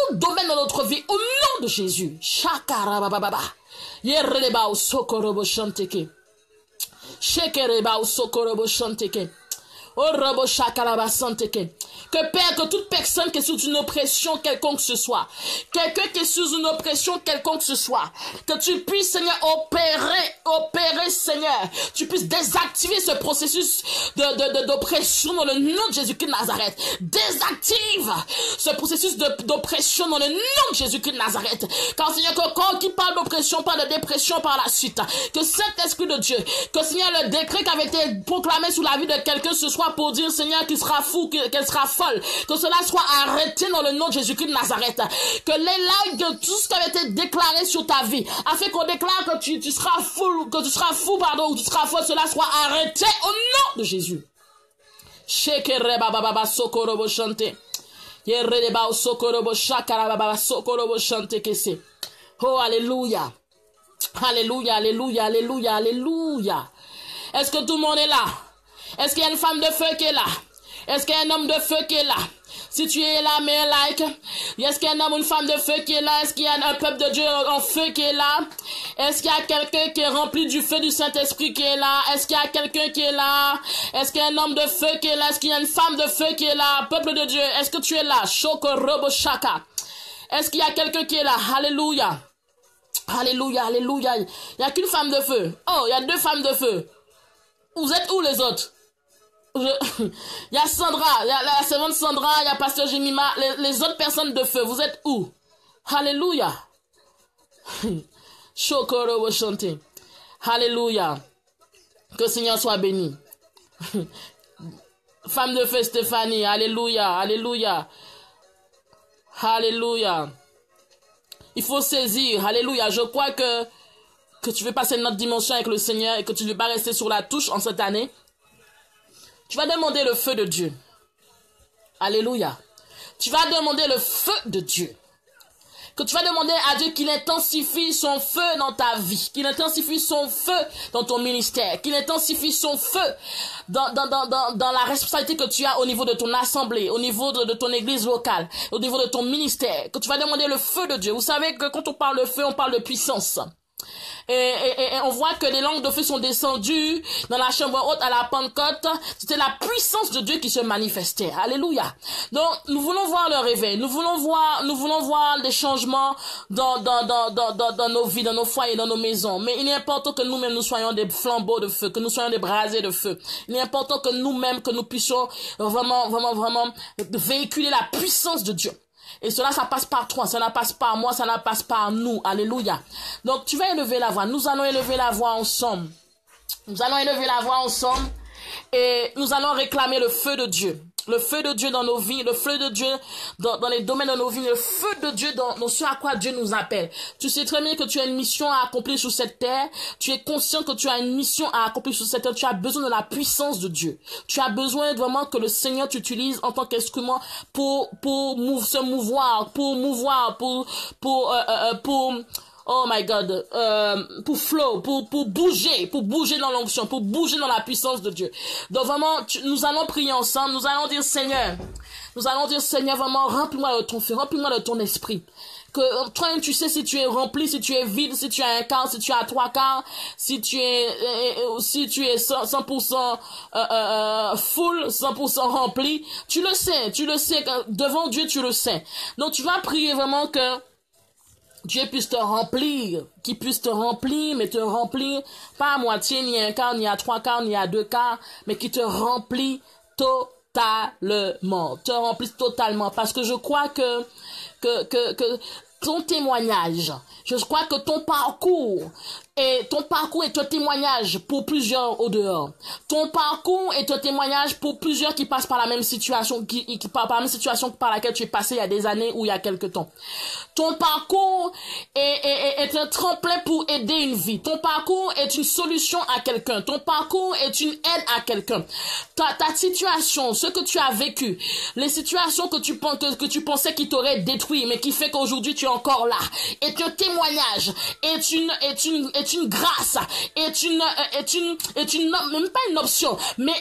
tout domaine de notre vie, au nom de Jésus. Shakarabababa. Yerreba ou sokorobo chanteke. Shekereba ou sokorobo chanteke. Oh, robo shakaraba santeke. Que Père, que toute personne qui est sous une oppression quelconque ce soit, quelqu'un qui est sous une oppression quelconque ce soit, que tu puisses, Seigneur, opérer, Seigneur, tu puisses désactiver ce processus d'oppression dans le nom de Jésus-Christ de Nazareth. Désactive ce processus d'oppression dans le nom de Jésus-Christ de Nazareth. Car, Seigneur, quand qui parle d'oppression, parle de dépression par la suite. Que cet esprit de Dieu, que, Seigneur, le décret qui avait été proclamé sous la vie de quelqu'un ce soit pour dire, Seigneur, qu'il sera fou, qu'elle sera folle, que cela soit arrêté dans le nom de Jésus-Christ de Nazareth. Que l'éloge de tout ce qui avait été déclaré sur ta vie, afin qu'on déclare que tu seras fou, pardon, ou tu seras folle, cela soit arrêté au nom de Jésus. Shekere baba sokorobo chante. Yerre ba sokorobo shakara baba sokorobo chante kese. Oh, alléluia. Alléluia, alléluia, alléluia, alléluia. Est-ce que tout le monde est là? Est-ce qu'il y a une femme de feu qui est là? Est-ce qu'il y a un homme de feu qui est là? Si tu es là, mets un like. Est-ce qu'il y a un homme ou une femme de feu qui est là? Est-ce qu'il y a un peuple de Dieu en feu qui est là? Est-ce qu'il y a quelqu'un qui est rempli du feu du Saint-Esprit qui est là? Est-ce qu'il y a quelqu'un qui est là? Est-ce qu'il y a un homme de feu qui est là? Est-ce qu'il y a une femme de feu qui est là? Peuple de Dieu, est-ce que tu es là? Shoko robo shaka. Est-ce qu'il y a quelqu'un qui est là? Alléluia. Alléluia, alléluia. Il n'y a qu'une femme de feu. Oh, il y a 2 femmes de feu. Vous êtes où les autres? Il y a Sandra, il y a la servante Sandra, il y a Pasteur Jemima, les autres personnes de feu, vous êtes où? Alléluia. Chokoro vous chantez. Alléluia. Que le Seigneur soit béni. Femme de feu Stéphanie, alléluia, alléluia. Alléluia. Il faut saisir, alléluia. Je crois que tu veux passer une autre dimension avec le Seigneur et que tu ne veux pas rester sur la touche en cette année. Tu vas demander le feu de Dieu. Alléluia. Tu vas demander le feu de Dieu. Que tu vas demander à Dieu qu'il intensifie son feu dans ta vie. Qu'il intensifie son feu dans ton ministère. Qu'il intensifie son feu dans la responsabilité que tu as au niveau de ton assemblée, au niveau de ton église locale, au niveau de ton ministère. Que tu vas demander le feu de Dieu. Vous savez que quand on parle de feu, on parle de puissance. Et on voit que les langues de feu sont descendues dans la chambre haute à la Pentecôte. C'était la puissance de Dieu qui se manifestait. Alléluia. Donc, nous voulons voir le réveil. Nous voulons voir des changements dans nos vies, dans nos foyers, dans nos maisons. Mais il est important que nous-mêmes, nous soyons des flambeaux de feu, que nous soyons des brasiers de feu. Il est important que nous-mêmes, que nous puissions vraiment véhiculer la puissance de Dieu. Et cela, ça passe par toi, ça ne passe pas par moi, ça ne passe par nous. Alléluia. Donc, tu vas élever la voix. Nous allons élever la voix ensemble. Nous allons élever la voix ensemble. Et nous allons réclamer le feu de Dieu. Le feu de Dieu dans nos vies, le feu de Dieu dans les domaines de nos vies, le feu de Dieu dans ce à quoi Dieu nous appelle. Tu sais très bien que tu as une mission à accomplir sur cette terre. Tu es conscient que tu as une mission à accomplir sur cette terre. Tu as besoin de la puissance de Dieu. Tu as besoin vraiment que le Seigneur t'utilise en tant qu'instrument pour se mouvoir, oh my God, pour flow, pour bouger dans l'onction, pour bouger dans la puissance de Dieu. Donc vraiment, nous allons prier ensemble, nous allons dire Seigneur, vraiment, remplis-moi de ton feu, remplis-moi de ton esprit. Que toi-même tu sais si tu es rempli, si tu es vide, si tu as un quart, si tu as 3 quarts, si tu es 100% full, 100% rempli. Tu le sais, devant Dieu tu le sais. Donc tu vas prier vraiment que Dieu puisse te remplir, qu'il puisse te remplir, mais te remplir, pas à moitié, ni à 1 quart, ni à 3 quarts, ni à 2 quarts, mais qui te remplit totalement, parce que je crois que ton témoignage, je crois que ton parcours est un témoignage pour plusieurs au dehors. Ton parcours est un témoignage pour plusieurs qui passent par la même situation, qui par la même situation par laquelle tu es passé il y a des années ou il y a quelque temps. Ton parcours est un tremplin pour aider une vie. Ton parcours est une solution à quelqu'un. Ton parcours est une aide à quelqu'un. Ta situation, ce que tu as vécu, les situations que tu pensais qui t'auraient détruit, mais qui fait qu'aujourd'hui tu es encore là, est un témoignage, est une grâce, même pas une option, mais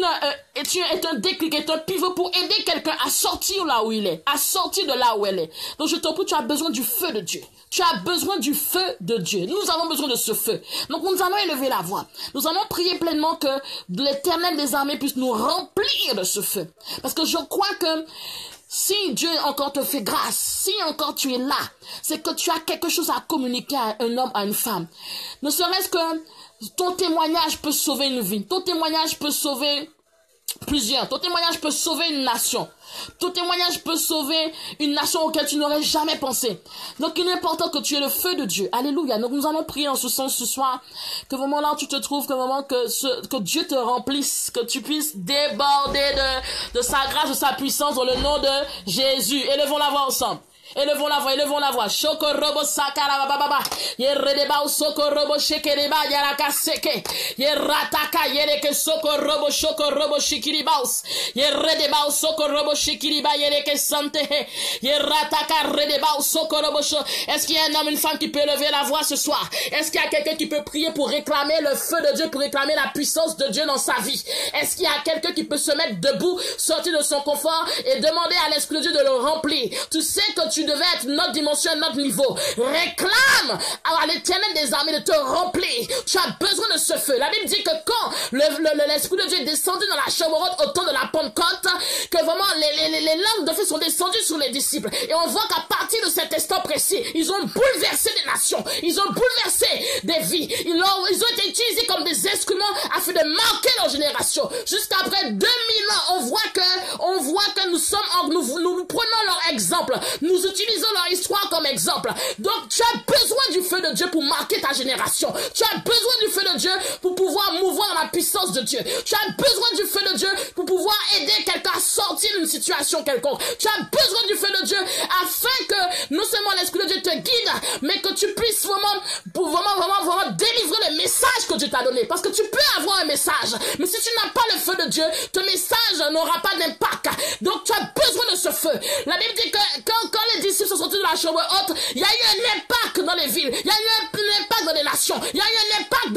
est un déclic, est un pivot pour aider quelqu'un à sortir là où il est, à sortir de là où elle est. Donc je te prie, tu as besoin du feu de Dieu. Tu as besoin du feu de Dieu. Nous avons besoin de ce feu. Donc nous allons élever la voix. Nous allons prier pleinement que l'Éternel des armées puisse nous remplir de ce feu. Parce que je crois que si Dieu encore te fait grâce, si encore tu es là, c'est que tu as quelque chose à communiquer à un homme, à une femme. Ne serait-ce que ton témoignage peut sauver une vie. Ton témoignage peut sauver plusieurs. Ton témoignage peut sauver une nation. Ton témoignage peut sauver une nation auquel tu n'aurais jamais pensé. Donc il est important que tu aies le feu de Dieu. Alléluia. Donc nous allons prier en ce sens ce soir. Que au moment là où tu te trouves, que au moment que Dieu te remplisse, que tu puisses déborder de sa grâce, de sa puissance dans le nom de Jésus. Élevons la voix ensemble. Élevons la voix, élevons la voix. Shokorobo sakara baba. Yeredeba sokorobo shekereba yaraka seke. Yerataka yereke sokorobo shokorobo shikiribaus. Yeredeba sokorobo shikiriba yereke sante. Yerataka redeba sokorobo sho. Est-ce qu'il y a un homme, une femme qui peut lever la voix ce soir? Est-ce qu'il y a quelqu'un qui peut prier pour réclamer le feu de Dieu, pour réclamer la puissance de Dieu dans sa vie? Est-ce qu'il y a quelqu'un qui peut se mettre debout, sortir de son confort et demander à l'Esprit de Dieu de le remplir? Tu sais que tu devais être notre dimension, notre niveau. Réclame à l'Éternel des armées de te remplir. Tu as besoin de ce feu. La Bible dit que quand l'Esprit de Dieu est descendu dans la chambre haute au temps de la Pentecôte, que vraiment les langues de feu sont descendues sur les disciples. Et on voit qu'à partir de cet instant précis, ils ont bouleversé des nations. Ils ont bouleversé des vies. Ils ont été utilisés comme des instruments afin de marquer leur génération. Jusqu'après 2000 ans, on voit que nous prenons leur exemple. Nous utilisons leur histoire comme exemple. Donc tu as besoin du feu de Dieu pour marquer ta génération. Tu as besoin du feu de Dieu pour pouvoir mouvoir dans la puissance de Dieu. Tu as besoin du feu de Dieu pour pouvoir aider quelqu'un à sortir d'une situation quelconque. Tu as besoin du feu de Dieu afin que non seulement l'Esprit de Dieu te guide, mais que tu puisses vraiment délivrer le message que Dieu t'a donné. Parce que tu peux avoir un message, mais si tu n'as pas le feu de Dieu, ton message n'aura pas d'impact. Donc tu as besoin de ce feu. La Bible dit que quand les disciples sont sortis de la chambre haute, il y a eu un impact dans les villes, il y a eu un impact dans les nations, il y a eu un impact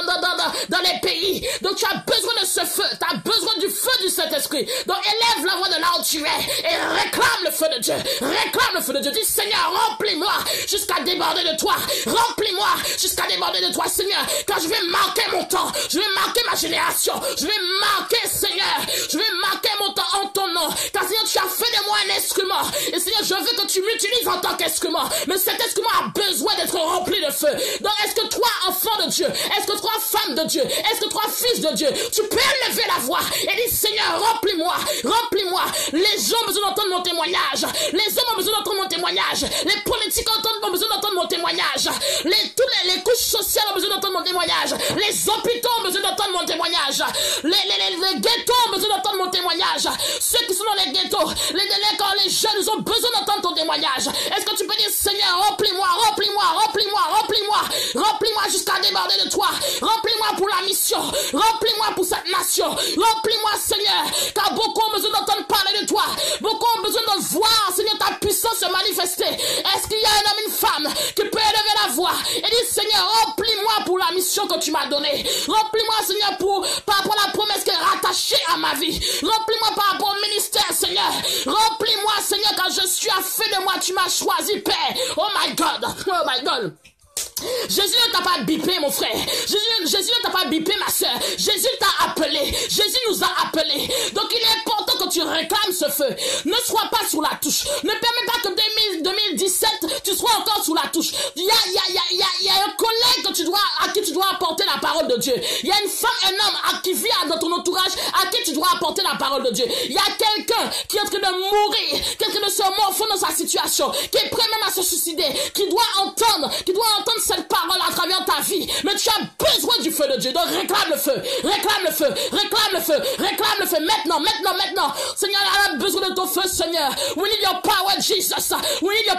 dans les pays. Donc tu as besoin de ce feu, tu as besoin du feu du Saint-Esprit. Donc élève la voix de là où tu es et réclame le feu de Dieu. Réclame le feu de Dieu. Dis Seigneur, remplis-moi jusqu'à déborder de toi. Remplis-moi jusqu'à déborder de toi, Seigneur. Car je vais marquer mon temps, je vais marquer ma génération, je vais marquer, Seigneur, je vais marquer mon temps en ton nom. Car Seigneur, tu as fait de moi un instrument. Et Seigneur, je veux que tu m'utilises en tant qu'instrument. Mais cet instrument a besoin d'être rempli de feu. Donc est-ce que toi, enfant de Dieu, est-ce que toi, femme de Dieu, est-ce que toi, fils de Dieu, tu peux lever la voix et dire Seigneur, remplis-moi, remplis-moi. Les gens ont besoin d'entendre mon témoignage. Les hommes ont besoin d'entendre mon témoignage. Les politiques ont besoin d'entendre mon témoignage. Toutes les couches sociales ont besoin d'entendre mon témoignage. Les hôpitaux ont besoin d'entendre mon témoignage. Les ghettos ont besoin d'entendre mon témoignage. Ceux qui sont dans les ghettos, les délinquants, les jeunes, ils ont besoin d'entendre ton témoignage. Est-ce que tu peux dire Seigneur, remplis-moi, remplis-moi, remplis-moi, remplis-moi, remplis-moi jusqu'à déborder de toi. Remplis-moi pour la mission. Remplis-moi pour cette nation. Remplis-moi, Seigneur, car beaucoup ont besoin d'entendre parler de toi. Beaucoup ont besoin de voir, Seigneur, ta puissance se manifester. Est-ce qu'il y a un homme, une femme qui peut élever la voix et dire Seigneur, remplis-moi pour la mission que tu m'as donnée. Remplis-moi, Seigneur, par rapport à la promesse qui est rattachée à ma vie. Remplis-moi par rapport au ministère, Seigneur. Remplis-moi, Seigneur, quand je suis afin de moi, tu m'as choisi, Père. Oh my God, oh my God. Jésus ne t'a pas bipé, mon frère. Jésus ne t'a pas bipé, ma soeur. Jésus t'a appelé. Jésus nous a appelés. Donc il est important que tu réclames ce feu. Ne sois pas sous la touche. Ne permets pas que 2017, tu sois encore sous la touche. Il y a un collègue à qui tu dois apporter la parole de Dieu. Il y a une femme, un homme qui vit dans ton entourage, à qui tu dois apporter la parole de Dieu. Il y a quelqu'un qui est en train de mourir, qui est en train de se morfondre dans sa situation, qui est prêt même à se suicider, qui doit entendre cette parole à travers ta vie. Mais tu as besoin du feu de Dieu. Donc réclame le feu. Réclame le feu. Réclame le feu. Réclame le feu. Maintenant. Seigneur, on a besoin de ton feu, Seigneur. We need your power, Jesus. We need your power,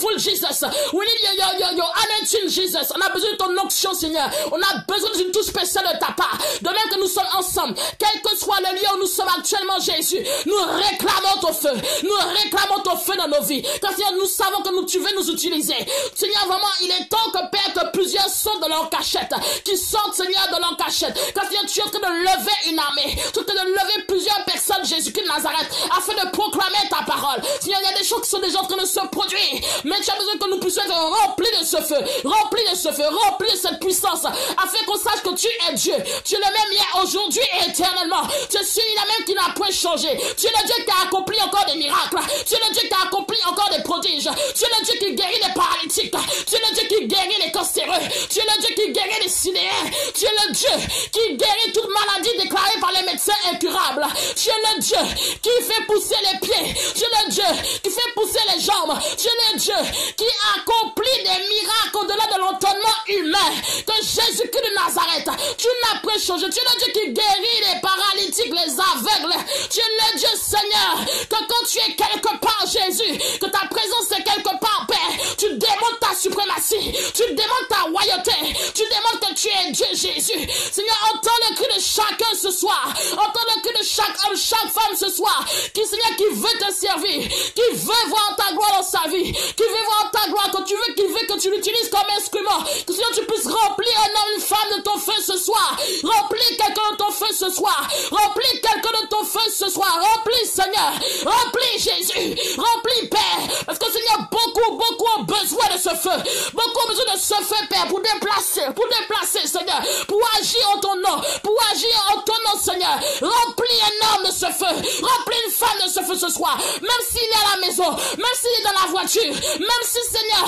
powerful Jesus. We need your anointing, Jesus. On a besoin de ton onction, Seigneur. On a besoin d'une touche spéciale de ta part. De même que nous sommes ensemble, quel que soit le lieu où nous sommes actuellement, Jésus, nous réclamons ton feu. Nous réclamons ton feu dans nos vies. Car Seigneur, nous savons que tu veux nous utiliser. Seigneur, vraiment, il est temps que Père, que plusieurs sortent de leur cachette. Qui sortent, Seigneur, de leur cachette. Car Seigneur, tu es en train de lever une armée. Tu es en train de lever plusieurs personnes, Jésus-Christ de Nazareth, afin de proclamer ta parole. Seigneur, il y a des choses qui sont déjà en train de se produire. Mais tu as besoin que nous puissions être remplis de ce feu. Remplis de ce feu. Remplis de cette puissance. Afin qu'on sache que tu es Dieu. Tu es le même hier, aujourd'hui et éternellement. Tu es celui-là même qui n'a point changé. Tu es le Dieu qui a accompli encore des miracles. Tu es le Dieu qui a accompli encore des prodiges. Tu es le Dieu qui guérit les paralytiques. Tu es le Dieu qui guérit les cancéreux. Tu es le Dieu qui guérit les cinéens. Tu es le Dieu qui guérit toute maladie déclarée par les médecins incurables. Tu es le Dieu qui fait pousser les pieds. Tu es le Dieu qui fait pousser les jambes. Tu es le Dieu qui accomplit des miracles au-delà de l'entendement humain. Que Jésus-Christ de Nazareth, tu n'as pas changé. Tu es le Dieu qui guérit les paralytiques, les aveugles. Tu es le Dieu, Seigneur, que quand tu es quelque part, Jésus, que ta présence est quelque part, Père, tu démontres ta suprématie, tu démontres ta royauté, tu démontres que tu es Dieu, Jésus. Seigneur, entends le cri de chacun ce soir, entends le cri de chaque homme, chaque femme ce soir, Seigneur, qui veut te servir, qui veut voir ta gloire dans sa vie, qui veut voir ta gloire, qu'il veut que tu l'utilises comme instrument, que Seigneur, tu puisses remplir un homme, une femme de ton feu ce soir, remplis quelqu'un de ton feu ce soir, remplis quelqu'un de ton feu ce soir, remplis, Seigneur, remplis, Jésus, remplis, Père, parce que Seigneur, beaucoup ont besoin de ce feu, beaucoup ont besoin de ce feu, Père, pour déplacer, Seigneur, pour agir en ton nom, Seigneur, remplis un homme de ce feu, remplis une femme de ce feu ce soir, même s'il est à la maison, même s'il est dans la voiture, même si, Seigneur,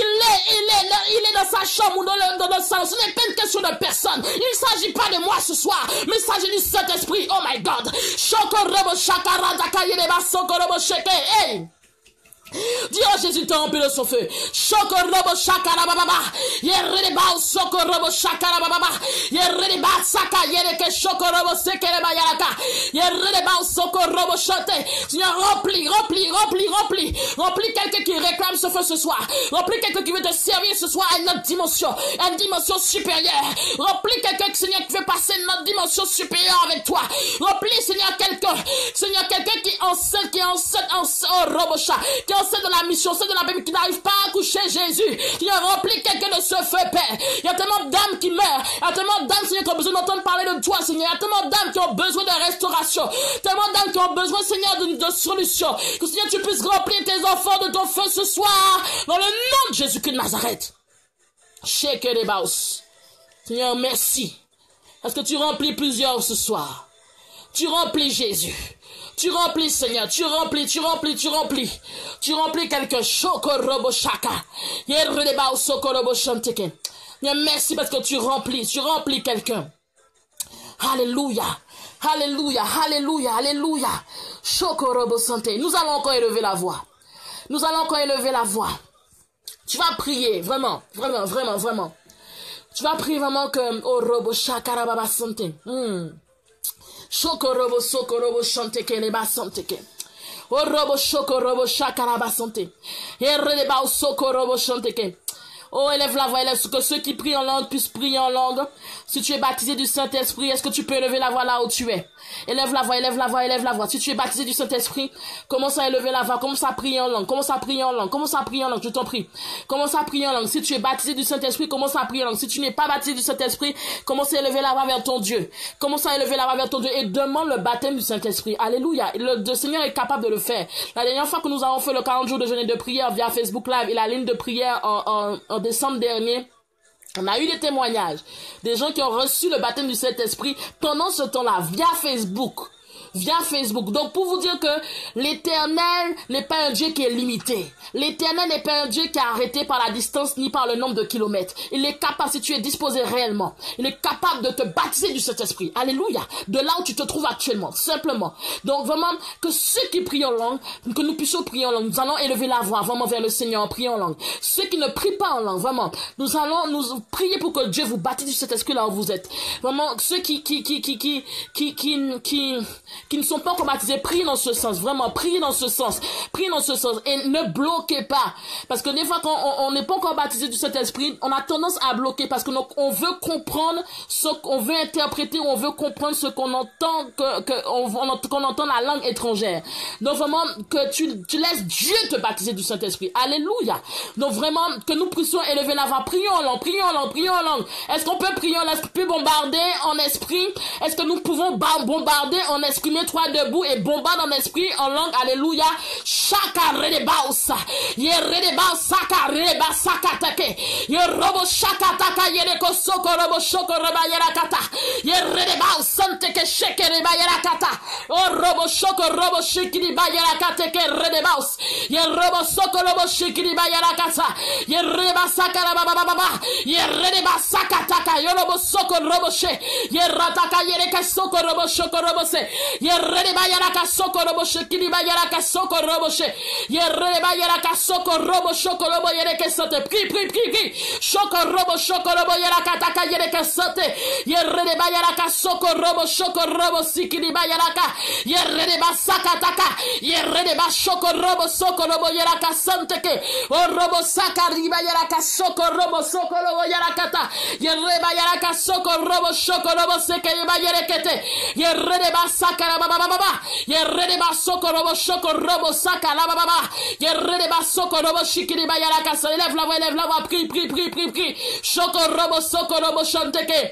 il est dans sa chambre ou dans le salon, ce n'est pas une question de personne, il ne s'agit pas de moi ce soir, mais il s'agit du Saint-Esprit, oh my God, Shokorobo Shakara Dakayeba Sokorobo Sheke, hey! Dis oh Jésus t'as rempli de son feu. Shokorobo shakara baba. Yereba sokorobo shakara baba. Yereba saka yereke shokorobo sekere bayaka. Yereba sokorobo shote. Seigneur remplis quelqu'un qui réclame ce feu ce soir. Remplis quelqu'un qui veut te servir ce soir à une autre dimension, à une dimension supérieure. Remplis quelqu'un Seigneur qui veut passer une autre dimension supérieure avec toi. Remplis Seigneur quelqu'un qui est enceinte, oh robosha, qui est enceinte de la mission, c'est de la Bible qui n'arrive pas à coucher Jésus. Qui a rempli quelqu'un de ce feu, Père. Il y a tellement d'âmes qui meurent. Il y a tellement d'âmes, Seigneur, qui ont besoin d'entendre parler de toi, Seigneur. Il y a tellement d'âmes qui ont besoin de restauration. Tellement d'âmes qui ont besoin, Seigneur, de solution. Que, Seigneur, tu puisses remplir tes enfants de ton feu ce soir. Dans le nom de Jésus-Christ de Nazareth. Shake les baus. Seigneur, merci. Est-ce que tu remplis plusieurs ce soir? Tu remplis Jésus. Tu remplis, Seigneur, tu remplis quelqu'un. Shokorobo shaka. Yerreba sokorobo shanteke. Merci parce que tu remplis quelqu'un. Alléluia. Alléluia, alléluia, alléluia. Shokorobo santé. Nous allons encore élever la voix. Tu vas prier, vraiment. Tu vas prier vraiment que, oh, robo shakara baba santé. Shokorobo sokorobo shanteke leba santeke. Oh robo shokorobo shakaraba santé. Yerreba sokorobo shanteke. Oh, élève la voix, que ceux qui prient en langue puissent prier en langue. Si tu es baptisé du Saint-Esprit, est-ce que tu peux élever la voix là où tu es? Élève la voix. Si tu es baptisé du Saint-Esprit, commence à élever la voix, commence à prier en langue, je t'en prie. Commence à prier en langue. Si tu es baptisé du Saint-Esprit, commence à prier en langue. Si tu n'es pas baptisé du Saint-Esprit, commence à élever la voix vers ton Dieu. Et demande le baptême du Saint-Esprit. Alléluia. Le Seigneur est capable de le faire. La dernière fois que nous avons fait le 40 jours de jeûne et de prière via Facebook Live et la ligne de prière en décembre dernier, on a eu des témoignages, des gens qui ont reçu le baptême du Saint-Esprit pendant ce temps-là, via Facebook. Donc, pour vous dire que l'Éternel n'est pas un Dieu qui est limité. L'Éternel n'est pas un Dieu qui est arrêté par la distance ni par le nombre de kilomètres. Il est capable, si tu es disposé réellement, il est capable de te baptiser du Saint-Esprit. Alléluia. De là où tu te trouves actuellement, simplement. Donc, vraiment, que ceux qui prient en langue, que nous puissions prier en langue. Nous allons élever la voix vraiment vers le Seigneur en priant en langue. Ceux qui ne prient pas en langue, vraiment, nous allons nous prier pour que Dieu vous baptise du Saint-Esprit là où vous êtes. Vraiment, ceux qui qui ne sont pas encore baptisés, priez dans ce sens, vraiment, priez dans ce sens, et ne bloquez pas, parce que des fois quand on n'est pas encore baptisé du Saint-Esprit, on a tendance à bloquer, parce que on veut comprendre ce qu'on veut interpréter, on veut comprendre ce qu'on entend, qu'on entend la langue étrangère. Donc vraiment, que tu laisses Dieu te baptiser du Saint-Esprit. Alléluia. Donc vraiment, que nous puissions élever la voix, prions en langue, prions en langue, prions en langue. Est-ce qu'on peut prier en langue, puis bombarder en esprit? Est-ce que nous pouvons bombarder en esprit? Mets-toi debout et bombarde en esprit, en langue. Alléluia. Shaka redebausa. Ye redebausa ka redeba sakatake. Ye robo shakataka yereko soko robo shoko reba yerakata. Ye redebausa teke sheke reba yerakata. O robo shoko robo shikiri ba yerakate ke redebaus. Ye robo soko robo shikiri ba yerakata. Ye redeba sakara baba. Ye redeba sakataka. Ye robo soko robo she. Ye rataka yereka soko robo shoko robo se. Ye redeba yeraka soko robo shikiri ba yeraka soko robo she. Ye redeba yeraka soko robo shoko robo yereke sote. Pri. Shoko robo yeraka taka yereke sote. Ye redeba yeraka soko robo sikiri ba yeraka. Ye redeba sakataka. Ye redeba shoko robo yeraka santeke. O robo sakari ba yeraka soko robo yerakata. Ye reba yeraka soko robo seke ba yerekete. Ye redeba sakara baba. Ye redeba soko robo sakara baba. Ye redeba soko robo shikiri ba yeraka. Lève la voix, prie. Shoko robo shanteke.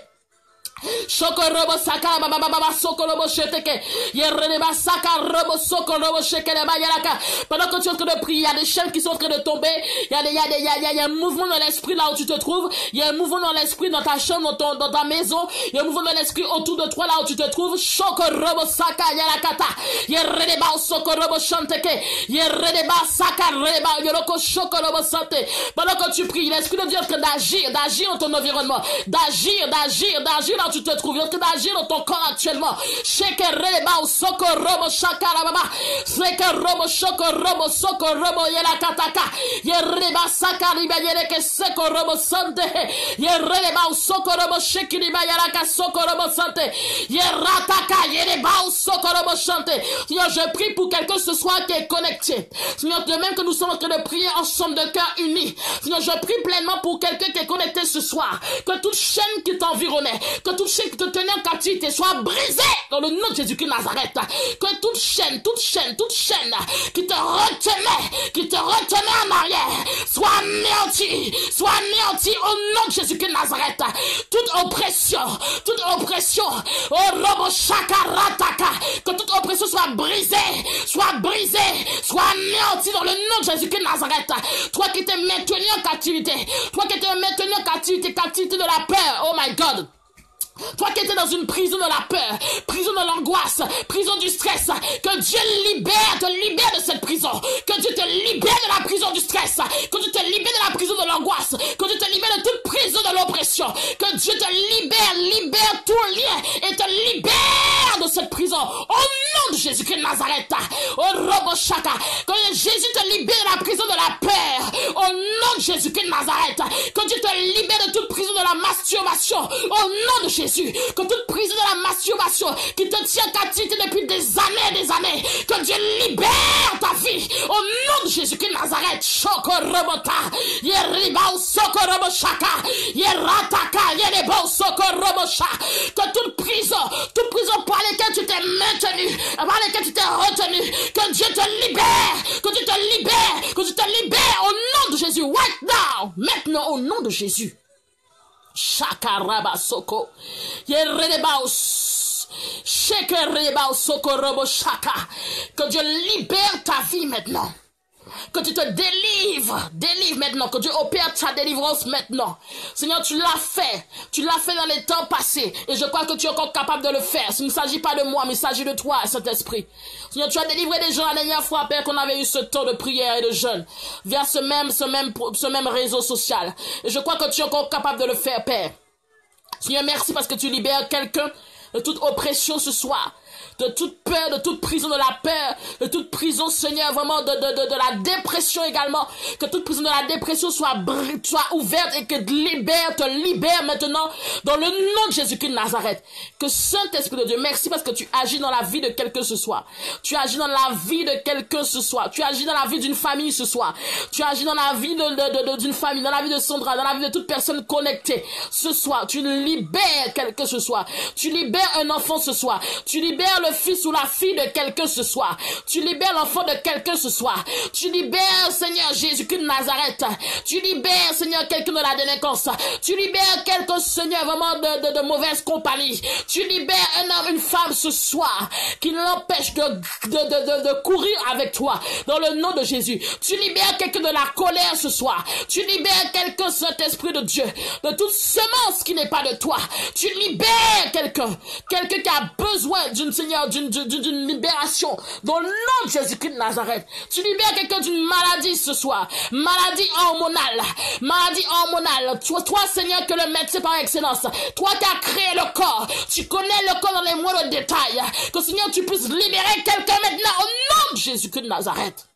Shoko robo saka baba soko robo sheteke. Yereba saka robo soko robo shekele ba yaraka. Pendant que tu es en train de prier, il y a des chaînes qui sont en train de tomber. Il y a un mouvement dans l'esprit là où tu te trouves. Il y a un mouvement dans l'esprit dans ta chambre, dans ta maison. Il y a un mouvement dans l'esprit autour de toi là où tu te trouves. Shoko robo saka yarakata. Yereba soko robo shanteke. Yereba saka reba yoroko shoko robo sante. Pendant que tu pries, l'esprit de Dieu est en train d'agir dans ton environnement, d'agir là où tu te trouves, en train d'agir dans ton corps actuellement. Sheke reba soko robo shaka la baba. Sheke robo shoko robo soko robo yerakataka. Yereba saka riba yereke seko robo sante. Yereba soko robo sheki riba yeraka soko robo sante. Yerataka yereba soko robo shante. Seigneur, je prie pour quelqu'un ce soir qui est connecté. Seigneur, de même que nous sommes en train de prier ensemble de cœur unis. Seigneur, je prie pleinement pour quelqu'un qui est connecté ce soir. Que toute chaîne qui t'environnait, que toute chaîne qui te tenait en captivité soit brisée dans le nom de Jésus-Christ Nazareth. Que toute chaîne qui te retenait en arrière soit anéantie au nom de Jésus-Christ Nazareth. Toute oppression, oh robo shakarataka, que toute oppression soit brisée, soit anéantie dans le nom de Jésus-Christ Nazareth. Toi qui t'es maintenu en captivité, captivité de la peur, oh my God. Toi qui étais dans une prison de la peur, prison de l'angoisse, prison du stress, que Dieu te libère de cette prison, que Dieu te libère de la prison du stress, que Dieu te libère de la prison de l'angoisse, que Dieu te libère de toute prison de l'oppression, que Dieu te libère tout lien et te libère de cette prison, au nom de Jésus-Christ de Nazareth, au robo shaka, que Jésus te libère de la prison de la peur, au nom de Jésus-Christ de Nazareth, que Dieu te libère de toute prison de la masturbation, au nom de Jésus, que toute prison de la masturbation qui te tient captivité depuis des années, que Dieu libère ta vie au nom de Jésus-Christ de Nazareth. Shoko robota, yeriba soko robo shaka, yerataka, yerebo soko robo shaka. Que toute prison par laquelle tu t'es maintenu, par laquelle tu t'es retenu, que Dieu te libère, au nom de Jésus, right now, maintenant au nom de Jésus. Shakaraba soko yerebaus shekerebaus soko robo shaka. Que Dieu libère ta vie maintenant, que tu te délivres maintenant, que Dieu opère ta délivrance maintenant. Seigneur, tu l'as fait dans les temps passés, et je crois que tu es encore capable de le faire. Il ne s'agit pas de moi, mais il s'agit de toi, Saint-Esprit. Seigneur, tu as délivré des gens la dernière fois, Père, qu'on avait eu ce temps de prière et de jeûne, via ce même réseau social. Et je crois que tu es encore capable de le faire, Père. Seigneur, merci parce que tu libères quelqu'un de toute oppression ce soir. de toute peur, de toute prison de la peur, de toute prison, Seigneur, vraiment de la dépression également, que toute prison de la dépression soit ouverte et que te libère maintenant dans le nom de Jésus-Christ de Nazareth. Que Saint-Esprit de Dieu, merci parce que tu agis dans la vie de quelqu'un ce soir. Tu agis dans la vie de quelqu'un ce soir. Tu agis dans la vie d'une famille ce soir. Tu agis dans la vie d'une famille, dans la vie de Sandra, dans la vie de toute personne connectée ce soir. Tu libères quelqu'un ce soir. Tu libères un enfant ce soir. Tu libères le fils ou la fille de quelqu'un ce soir. Tu libères l'enfant de quelqu'un ce soir. Tu libères, Seigneur Jésus-Christ de Nazareth. Tu libères, Seigneur, quelqu'un de la délinquance. Tu libères quelqu'un, Seigneur, vraiment de mauvaise compagnie. Tu libères un homme, une femme ce soir qui l'empêche de courir avec toi dans le nom de Jésus. Tu libères quelqu'un de la colère ce soir. Tu libères quelqu'un, Saint-Esprit de Dieu, de toute semence qui n'est pas de toi. Tu libères quelqu'un qui a besoin d'une, Seigneur, d'une libération dans le nom de Jésus-Christ de Nazareth. Tu libères quelqu'un d'une maladie ce soir. Maladie hormonale. Toi, Seigneur, que le médecin par excellence. Toi qui as créé le corps. Tu connais le corps dans les moindres détails. Que, Seigneur, tu puisses libérer quelqu'un maintenant au nom de Jésus-Christ de Nazareth.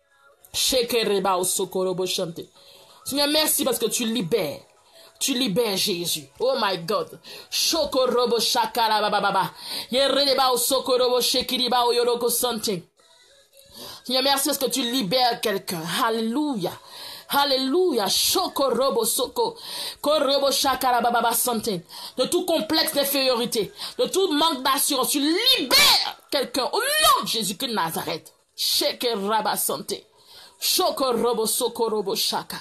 Seigneur, merci parce que tu libères. Tu libères Jésus. Oh my God. Shokorobo shakara baba. Yereba o sokorobo shekiriba o yoroko sante. Seigneur, merci parce que tu libères quelqu'un. Alléluia. Alléluia. Shokorobo soko. Korobo shakara baba sante. De tout complexe d'infériorité, de tout manque d'assurance, tu libères quelqu'un au nom de Jésus-Christ de Nazareth. Shekeraba sante. Shokorobo sokorobo shaka.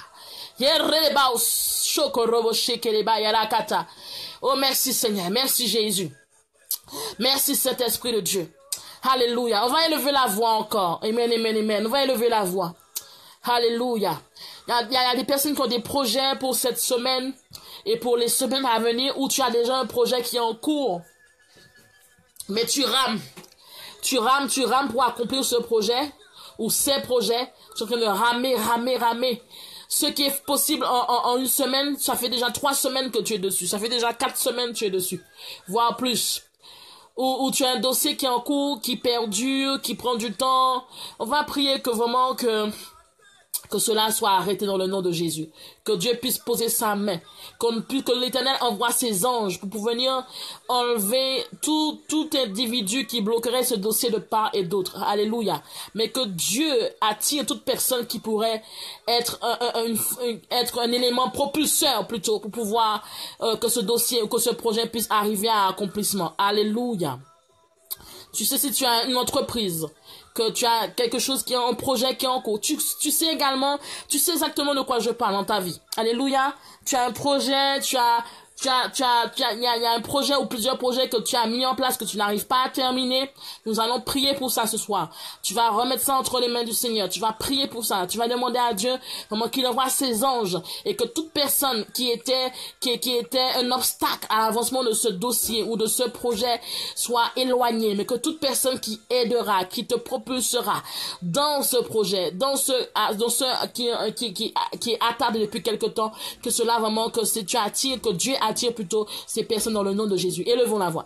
Oh, merci Seigneur, merci Jésus. Merci Saint-Esprit de Dieu. Alléluia. On va élever la voix encore. Amen, amen, amen. On va élever la voix. Alléluia. Il y a des personnes qui ont des projets pour cette semaine et pour les semaines à venir où tu as déjà un projet qui est en cours. Mais tu rames. Tu rames pour accomplir ce projet ou ces projets. Tu es en train de ramer. Ce qui est possible en une semaine, ça fait déjà 3 semaines que tu es dessus. Ça fait déjà 4 semaines que tu es dessus. Voire plus. Ou tu as un dossier qui est en cours, qui perdure, qui prend du temps. On va prier que vraiment que cela soit arrêté dans le nom de Jésus. Que Dieu puisse poser sa main. Que l'Éternel envoie ses anges pour venir enlever tout individu qui bloquerait ce dossier de part et d'autre. Alléluia. Mais que Dieu attire toute personne qui pourrait être un élément propulseur plutôt pour pouvoir que ce dossier ou que ce projet puisse arriver à accomplissement. Alléluia. Tu sais, si tu as une entreprise, que tu as quelque chose qui est un projet qui est en cours, tu sais exactement de quoi je parle dans ta vie. Alléluia. Tu as un projet, il y a un projet ou plusieurs projets que tu as mis en place, que tu n'arrives pas à terminer. Nous allons prier pour ça ce soir. Tu vas remettre ça entre les mains du Seigneur. Tu vas prier pour ça. Tu vas demander à Dieu vraiment qu'il envoie ses anges et que toute personne qui était un obstacle à l'avancement de ce dossier ou de ce projet soit éloignée, mais que toute personne qui aidera, qui te propulsera dans ce projet, dans ce qui est attardé depuis quelque temps, que cela vraiment, que si tu attires, que Dieu attire plutôt ces personnes dans le nom de Jésus. Élevons la voix.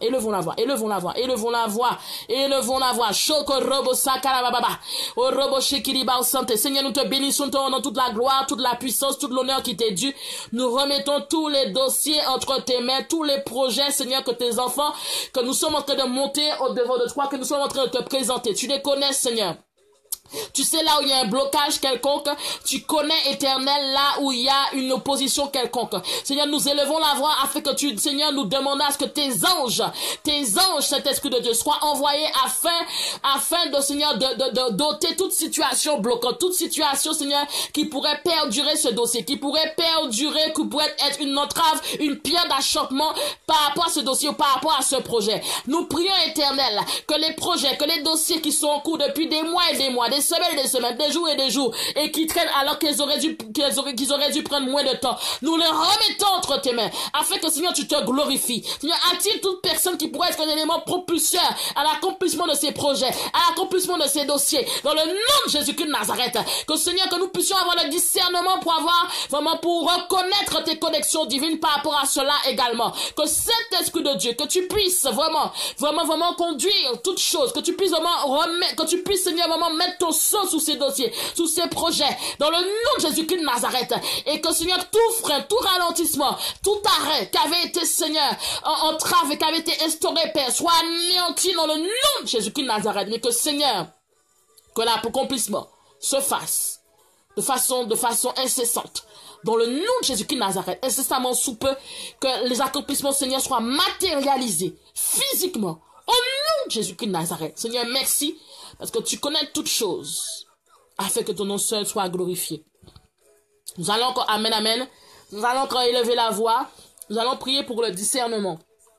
Shoko robo sakara baba. O robo shekiriba au santé. Seigneur, nous te bénissons dans toute la gloire, toute la puissance, tout l'honneur qui t'est dû. Nous remettons tous les dossiers entre tes mains, tous les projets, Seigneur, que tes enfants, que nous sommes en train de monter au devant de toi, que nous sommes en train de te présenter. Tu les connais, Seigneur. Tu sais là où il y a un blocage quelconque, tu connais Éternel là où il y a une opposition quelconque. Seigneur, nous élevons la voix afin que tu, Seigneur, nous demandons à ce que tes anges, cet esprit de Dieu, soient envoyés afin de, Seigneur, de doter toute situation bloquante, toute situation, Seigneur, qui pourrait perdurer ce dossier, qui pourrait être une entrave, une pierre d'achoppement par rapport à ce dossier ou par rapport à ce projet. Nous prions, Éternel, que les projets, que les dossiers qui sont en cours depuis des mois et des mois, des des semaines, des jours et des jours, et qui traînent alors qu'ils auraient dû prendre moins de temps. Nous les remettons entre tes mains, afin que, Seigneur, tu te glorifies. Seigneur, attire toute personne qui pourrait être un élément propulseur à l'accomplissement de ces projets, à l'accomplissement de ces dossiers, dans le nom de Jésus-Christ de Nazareth. Que, Seigneur, que nous puissions avoir le discernement pour pour reconnaître tes connexions divines par rapport à cela également. Que cet esprit de Dieu, que tu puisses vraiment conduire toutes choses, que tu puisses Seigneur, vraiment mettre ton sang sous ces dossiers, sous ces projets, dans le nom de Jésus-Christ de Nazareth. Et que, Seigneur, tout frein, tout ralentissement, tout arrêt qui avait été, Seigneur, entravé, qui avait été instauré, Père, soit anéanti dans le nom de Jésus-Christ de Nazareth. Mais que, Seigneur, que l'accomplissement se fasse de façon incessante. Dans le nom de Jésus-Christ de Nazareth, incessamment sous peu, que les accomplissements, Seigneur, soient matérialisés physiquement. Au nom de Jésus-Christ de Nazareth. Seigneur, merci, parce que tu connais toutes choses, afin que ton nom seul soit glorifié. Nous allons encore, amen, amen, nous allons encore élever la voix, nous allons prier pour le discernement.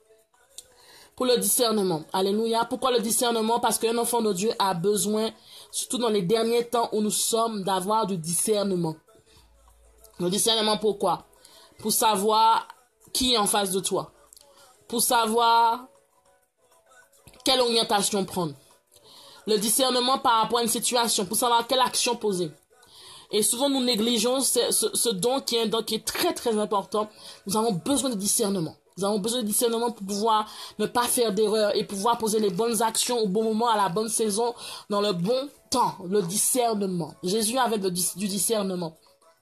Pour le discernement. Alléluia. Pourquoi le discernement? Parce qu'un enfant de Dieu a besoin, surtout dans les derniers temps où nous sommes, d'avoir du discernement. Le discernement, pourquoi? Pour savoir qui est en face de toi. Pour savoir quelle orientation prendre. Le discernement par rapport à une situation, pour savoir quelle action poser. Et souvent, nous négligeons ce don qui est un don qui est très, très important. Nous avons besoin de discernement. Nous avons besoin de discernement pour pouvoir ne pas faire d'erreur et pouvoir poser les bonnes actions au bon moment, à la bonne saison, dans le bon temps. Le discernement. Jésus avait du discernement.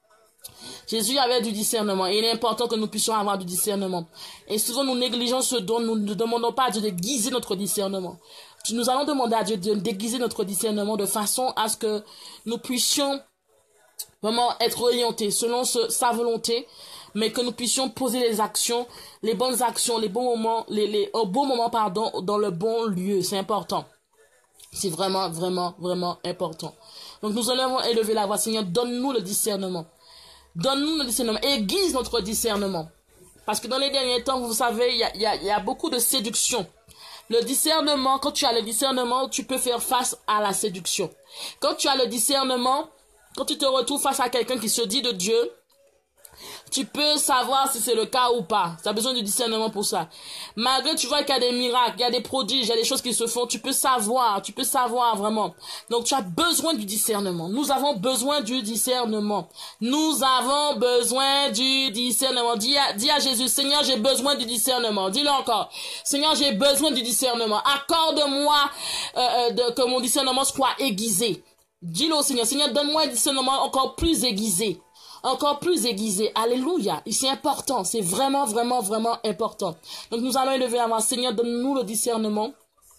Jésus avait du discernement. Et il est important que nous puissions avoir du discernement. Et souvent, nous négligeons ce don. Nous ne demandons pas à Dieu de déguiser notre discernement. Nous allons demander à Dieu de déguiser notre discernement de façon à ce que nous puissions vraiment être orientés selon sa volonté, mais que nous puissions poser les actions, les bonnes actions, les bons moments, au bon moment, dans le bon lieu. C'est important. C'est vraiment, vraiment, vraiment important. Donc nous allons élever la voix. Seigneur, donne-nous le discernement. Donne-nous le discernement. Aiguise notre discernement. Parce que dans les derniers temps, vous savez, il y a beaucoup de séduction. Le discernement, quand tu as le discernement, tu peux faire face à la séduction. Quand tu as le discernement, quand tu te retrouves face à quelqu'un qui se dit de Dieu, tu peux savoir si c'est le cas ou pas. Tu as besoin du discernement pour ça. Malgré, tu vois qu'il y a des miracles, il y a des prodiges, il y a des choses qui se font, tu peux savoir vraiment. Donc, tu as besoin du discernement. Nous avons besoin du discernement. Nous avons besoin du discernement. Dis à Jésus, Seigneur, j'ai besoin du discernement. Dis-le encore. Seigneur, j'ai besoin du discernement. Accorde-moi que mon discernement soit aiguisé. Dis-le au Seigneur. Seigneur, donne-moi un discernement encore plus aiguisé. Encore plus aiguisé. Alléluia. C'est important. C'est vraiment, vraiment, vraiment important. Donc, nous allons élever la voix. Seigneur, donne-nous le discernement.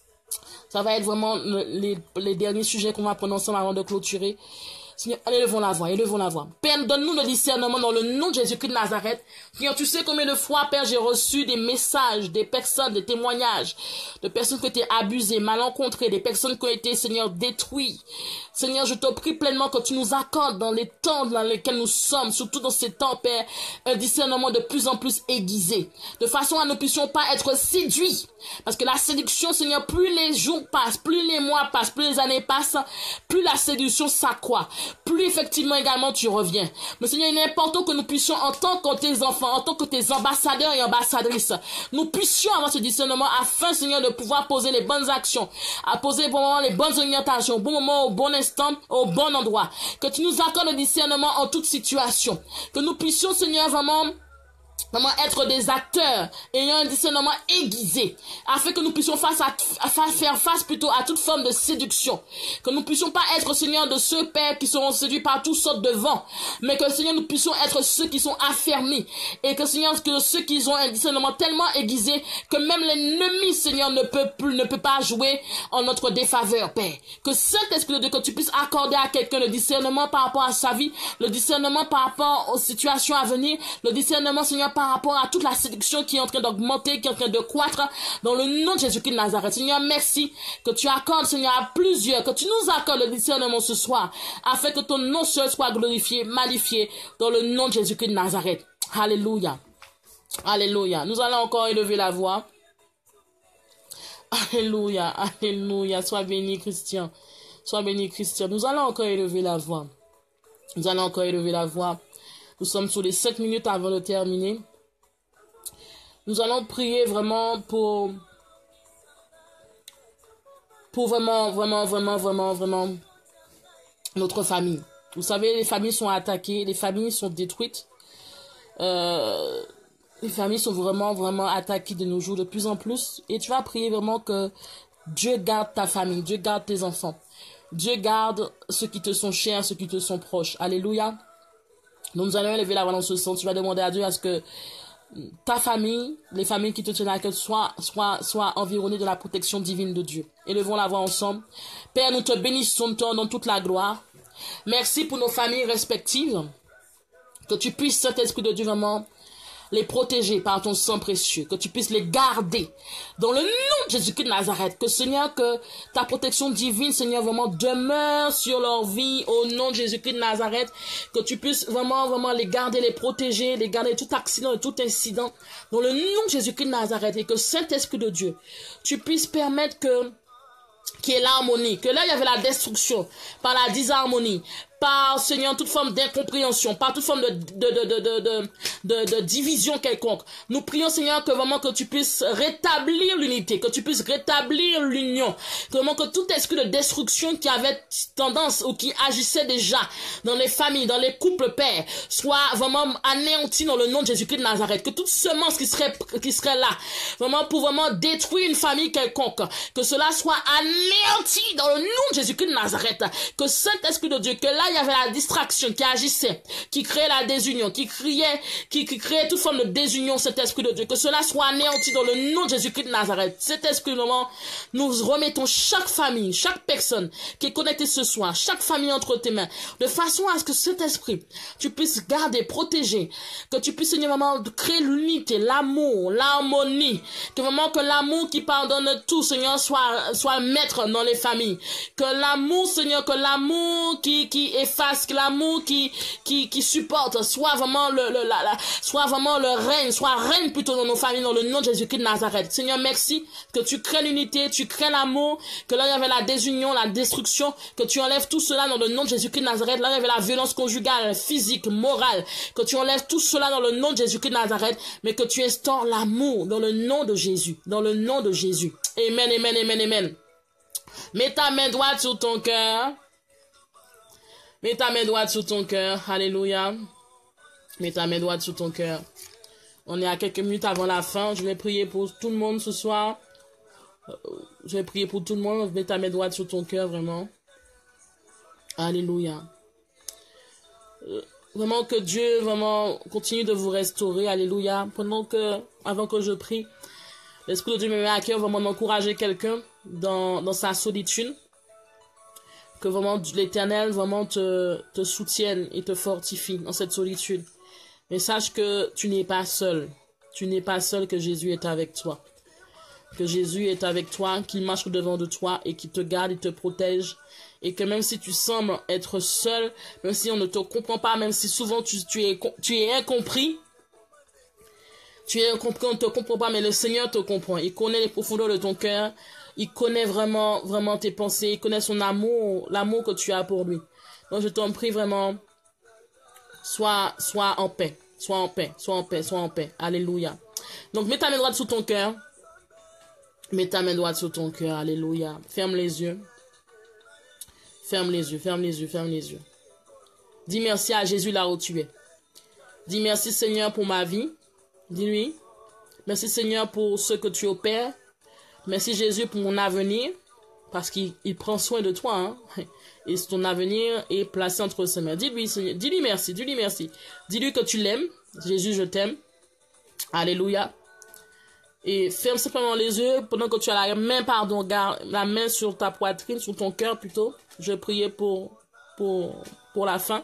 Ça va être vraiment les derniers sujets qu'on va prendre ensemble avant de clôturer. Seigneur, élevons la voix, élevons la voix. Père, donne-nous le discernement dans le nom de Jésus-Christ de Nazareth. Seigneur, tu sais combien de fois, Père, j'ai reçu des messages, des personnes, des témoignages, de personnes qui ont été abusées, mal rencontrées, des personnes qui ont été, Seigneur, détruites. Seigneur, je te prie pleinement que tu nous accordes dans les temps dans lesquels nous sommes, surtout dans ces temps, Père, un discernement de plus en plus aiguisé, de façon à ne puissions pas être séduits. Parce que la séduction, Seigneur, plus les jours passent, plus les mois passent, plus les années passent, plus la séduction s'accroît, plus effectivement également tu reviens. Mais Seigneur, il est important que nous puissions, en tant que tes enfants, en tant que tes ambassadeurs et ambassadrices, nous puissions avoir ce discernement afin, Seigneur, de pouvoir poser les bonnes actions, à poser au bon moment les bonnes orientations, au bon moment, au bon instant, au bon endroit. Que tu nous accordes le discernement en toute situation. Que nous puissions, Seigneur, vraiment être des acteurs ayant un discernement aiguisé afin que nous puissions faire face plutôt à toute forme de séduction, que nous puissions pas être, Seigneur, de ceux, Père, qui seront séduits par toutes sortes de vents, mais que, Seigneur, nous puissions être ceux qui sont affermis et que, Seigneur, que ceux qui ont un discernement tellement aiguisé que même l'ennemi, Seigneur, ne peut pas jouer en notre défaveur, Père. Que Saint-Esprit de Dieu, que tu puisses accorder à quelqu'un le discernement par rapport à sa vie, le discernement par rapport aux situations à venir, le discernement, Seigneur, par rapport à toute la séduction qui est en train d'augmenter, qui est en train de croître, dans le nom de Jésus-Christ de Nazareth. Seigneur, merci que tu accordes, Seigneur, à plusieurs, que tu nous accordes le discernement ce soir, afin que ton nom seul soit glorifié, magnifié, dans le nom de Jésus-Christ de Nazareth. Alléluia. Alléluia. Nous allons encore élever la voix. Alléluia. Alléluia. Sois béni, Christian. Sois béni, Christian. Nous allons encore élever la voix. Nous allons encore élever la voix. Nous sommes sur les 5 minutes avant de terminer. Nous allons prier vraiment pour vraiment notre famille. Vous savez, les familles sont attaquées, les familles sont détruites. Les familles sont vraiment attaquées de nos jours de plus en plus. Et tu vas prier vraiment que Dieu garde ta famille, Dieu garde tes enfants. Dieu garde ceux qui te sont chers, ceux qui te sont proches. Alléluia. Donc nous allons élever la voix dans ce sens. Tu vas demander à Dieu à ce que ta famille, les familles qui te tiennent à cœur, soient environnées de la protection divine de Dieu. Élevons la voix ensemble. Père, nous te bénissons dans toute la gloire. Merci pour nos familles respectives. Que tu puisses, Saint-Esprit de Dieu, vraiment les protéger par ton sang précieux, que tu puisses les garder dans le nom de Jésus-Christ de Nazareth, que Seigneur, que ta protection divine, Seigneur, vraiment demeure sur leur vie au nom de Jésus-Christ de Nazareth, que tu puisses vraiment les garder, les protéger, les garder de tout accident et tout incident dans le nom de Jésus-Christ de Nazareth, et que Saint-Esprit de Dieu, tu puisses permettre qu'il y ait l'harmonie, que là il y avait la destruction par la disharmonie, par, Seigneur, toute forme d'incompréhension, par toute forme de division quelconque. Nous prions, Seigneur, que vraiment que tu puisses rétablir l'unité, que tu puisses rétablir l'union, que vraiment que tout esprit de destruction qui avait tendance ou qui agissait déjà dans les familles, dans les couples pères, soit vraiment anéanti dans le nom de Jésus-Christ de Nazareth, que toute semence qui serait là, vraiment pour vraiment détruire une famille quelconque, que cela soit anéanti dans le nom de Jésus-Christ de Nazareth, que Saint-Esprit de Dieu, que là il y avait la distraction qui agissait, qui créait la désunion, qui créait toute forme de désunion, cet esprit de Dieu, que cela soit anéanti dans le nom de Jésus-Christ de Nazareth. Cet esprit, nous remettons chaque famille, chaque personne qui est connectée ce soir, chaque famille entre tes mains, de façon à ce que cet esprit, tu puisses garder, protéger, que tu puisses, Seigneur, vraiment créer l'unité, l'amour, l'harmonie, que vraiment que l'amour qui pardonne tout, Seigneur, soit maître dans les familles, que l'amour, Seigneur, que l'amour qui efface, que l'amour qui supporte, soit vraiment règne plutôt dans nos familles, dans le nom de Jésus-Christ de Nazareth. Seigneur, merci que tu crées l'unité, tu crées l'amour, que là il y avait la désunion, la destruction, que tu enlèves tout cela dans le nom de Jésus-Christ de Nazareth. Là il y avait la violence conjugale, physique, morale, que tu enlèves tout cela dans le nom de Jésus-Christ de Nazareth, mais que tu instaures l'amour dans le nom de Jésus, dans le nom de Jésus. Amen, amen, amen, amen. Mets ta main droite sur ton cœur. Mets ta main droite sur ton cœur. Alléluia. Mets ta main droite sur ton cœur. On est à quelques minutes avant la fin. Je vais prier pour tout le monde ce soir. Je vais prier pour tout le monde. Mets ta main droite sur ton cœur, vraiment. Alléluia. Vraiment que Dieu vraiment continue de vous restaurer. Alléluia. Avant que je prie, l'Esprit de Dieu me met à cœur vraiment d'encourager quelqu'un dans sa solitude. Que vraiment l'Éternel vraiment te soutienne et te fortifie dans cette solitude. Mais sache que tu n'es pas seul. Tu n'es pas seul, que Jésus est avec toi. Que Jésus est avec toi, qu'il marche devant de toi et qu'il te garde, il te protège. Et que même si tu sembles être seul, même si on ne te comprend pas, même si souvent tu es incompris, on ne te comprend pas, mais le Seigneur te comprend. Il connaît les profondeurs de ton cœur. Il connaît vraiment tes pensées. Il connaît son amour, l'amour que tu as pour lui. Donc je t'en prie vraiment, sois en paix. Sois en paix, sois en paix, sois en paix. Alléluia. Donc mets ta main droite sous ton cœur. Mets ta main droite sur ton cœur. Alléluia. Ferme les yeux. Ferme les yeux, ferme les yeux, ferme les yeux. Dis merci à Jésus là où tu es. Dis merci Seigneur pour ma vie. Dis-lui. Merci Seigneur pour ce que tu opères. Merci Jésus pour mon avenir. Parce qu'il prend soin de toi. Hein? Et ton avenir est placé entre ses mains. Dis-lui Seigneur. Dis-lui merci. Dis-lui merci. Dis-lui que tu l'aimes. Jésus, je t'aime. Alléluia. Et ferme simplement les yeux pendant que tu as la main, garde la main sur ta poitrine, sur ton cœur plutôt. Je priais pour la fin.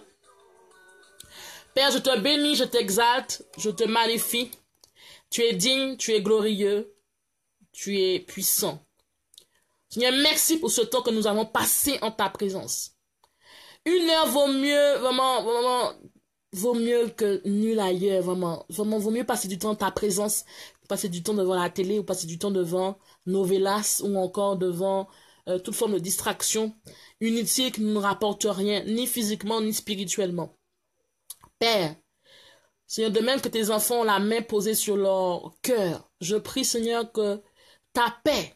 Père, je te bénis, je t'exalte, je te magnifie. Tu es digne, tu es glorieux, tu es puissant. Seigneur, merci pour ce temps que nous avons passé en ta présence. 1 heure vaut mieux, vraiment, vaut mieux que nul ailleurs, vraiment vaut mieux passer du temps en ta présence, passer du temps devant la télé ou passer du temps devant Novelas ou encore devant toute forme de distraction inutile qui ne nous rapporte rien, ni physiquement, ni spirituellement. Père, Seigneur, de même que tes enfants ont la main posée sur leur cœur, je prie, Seigneur, que ta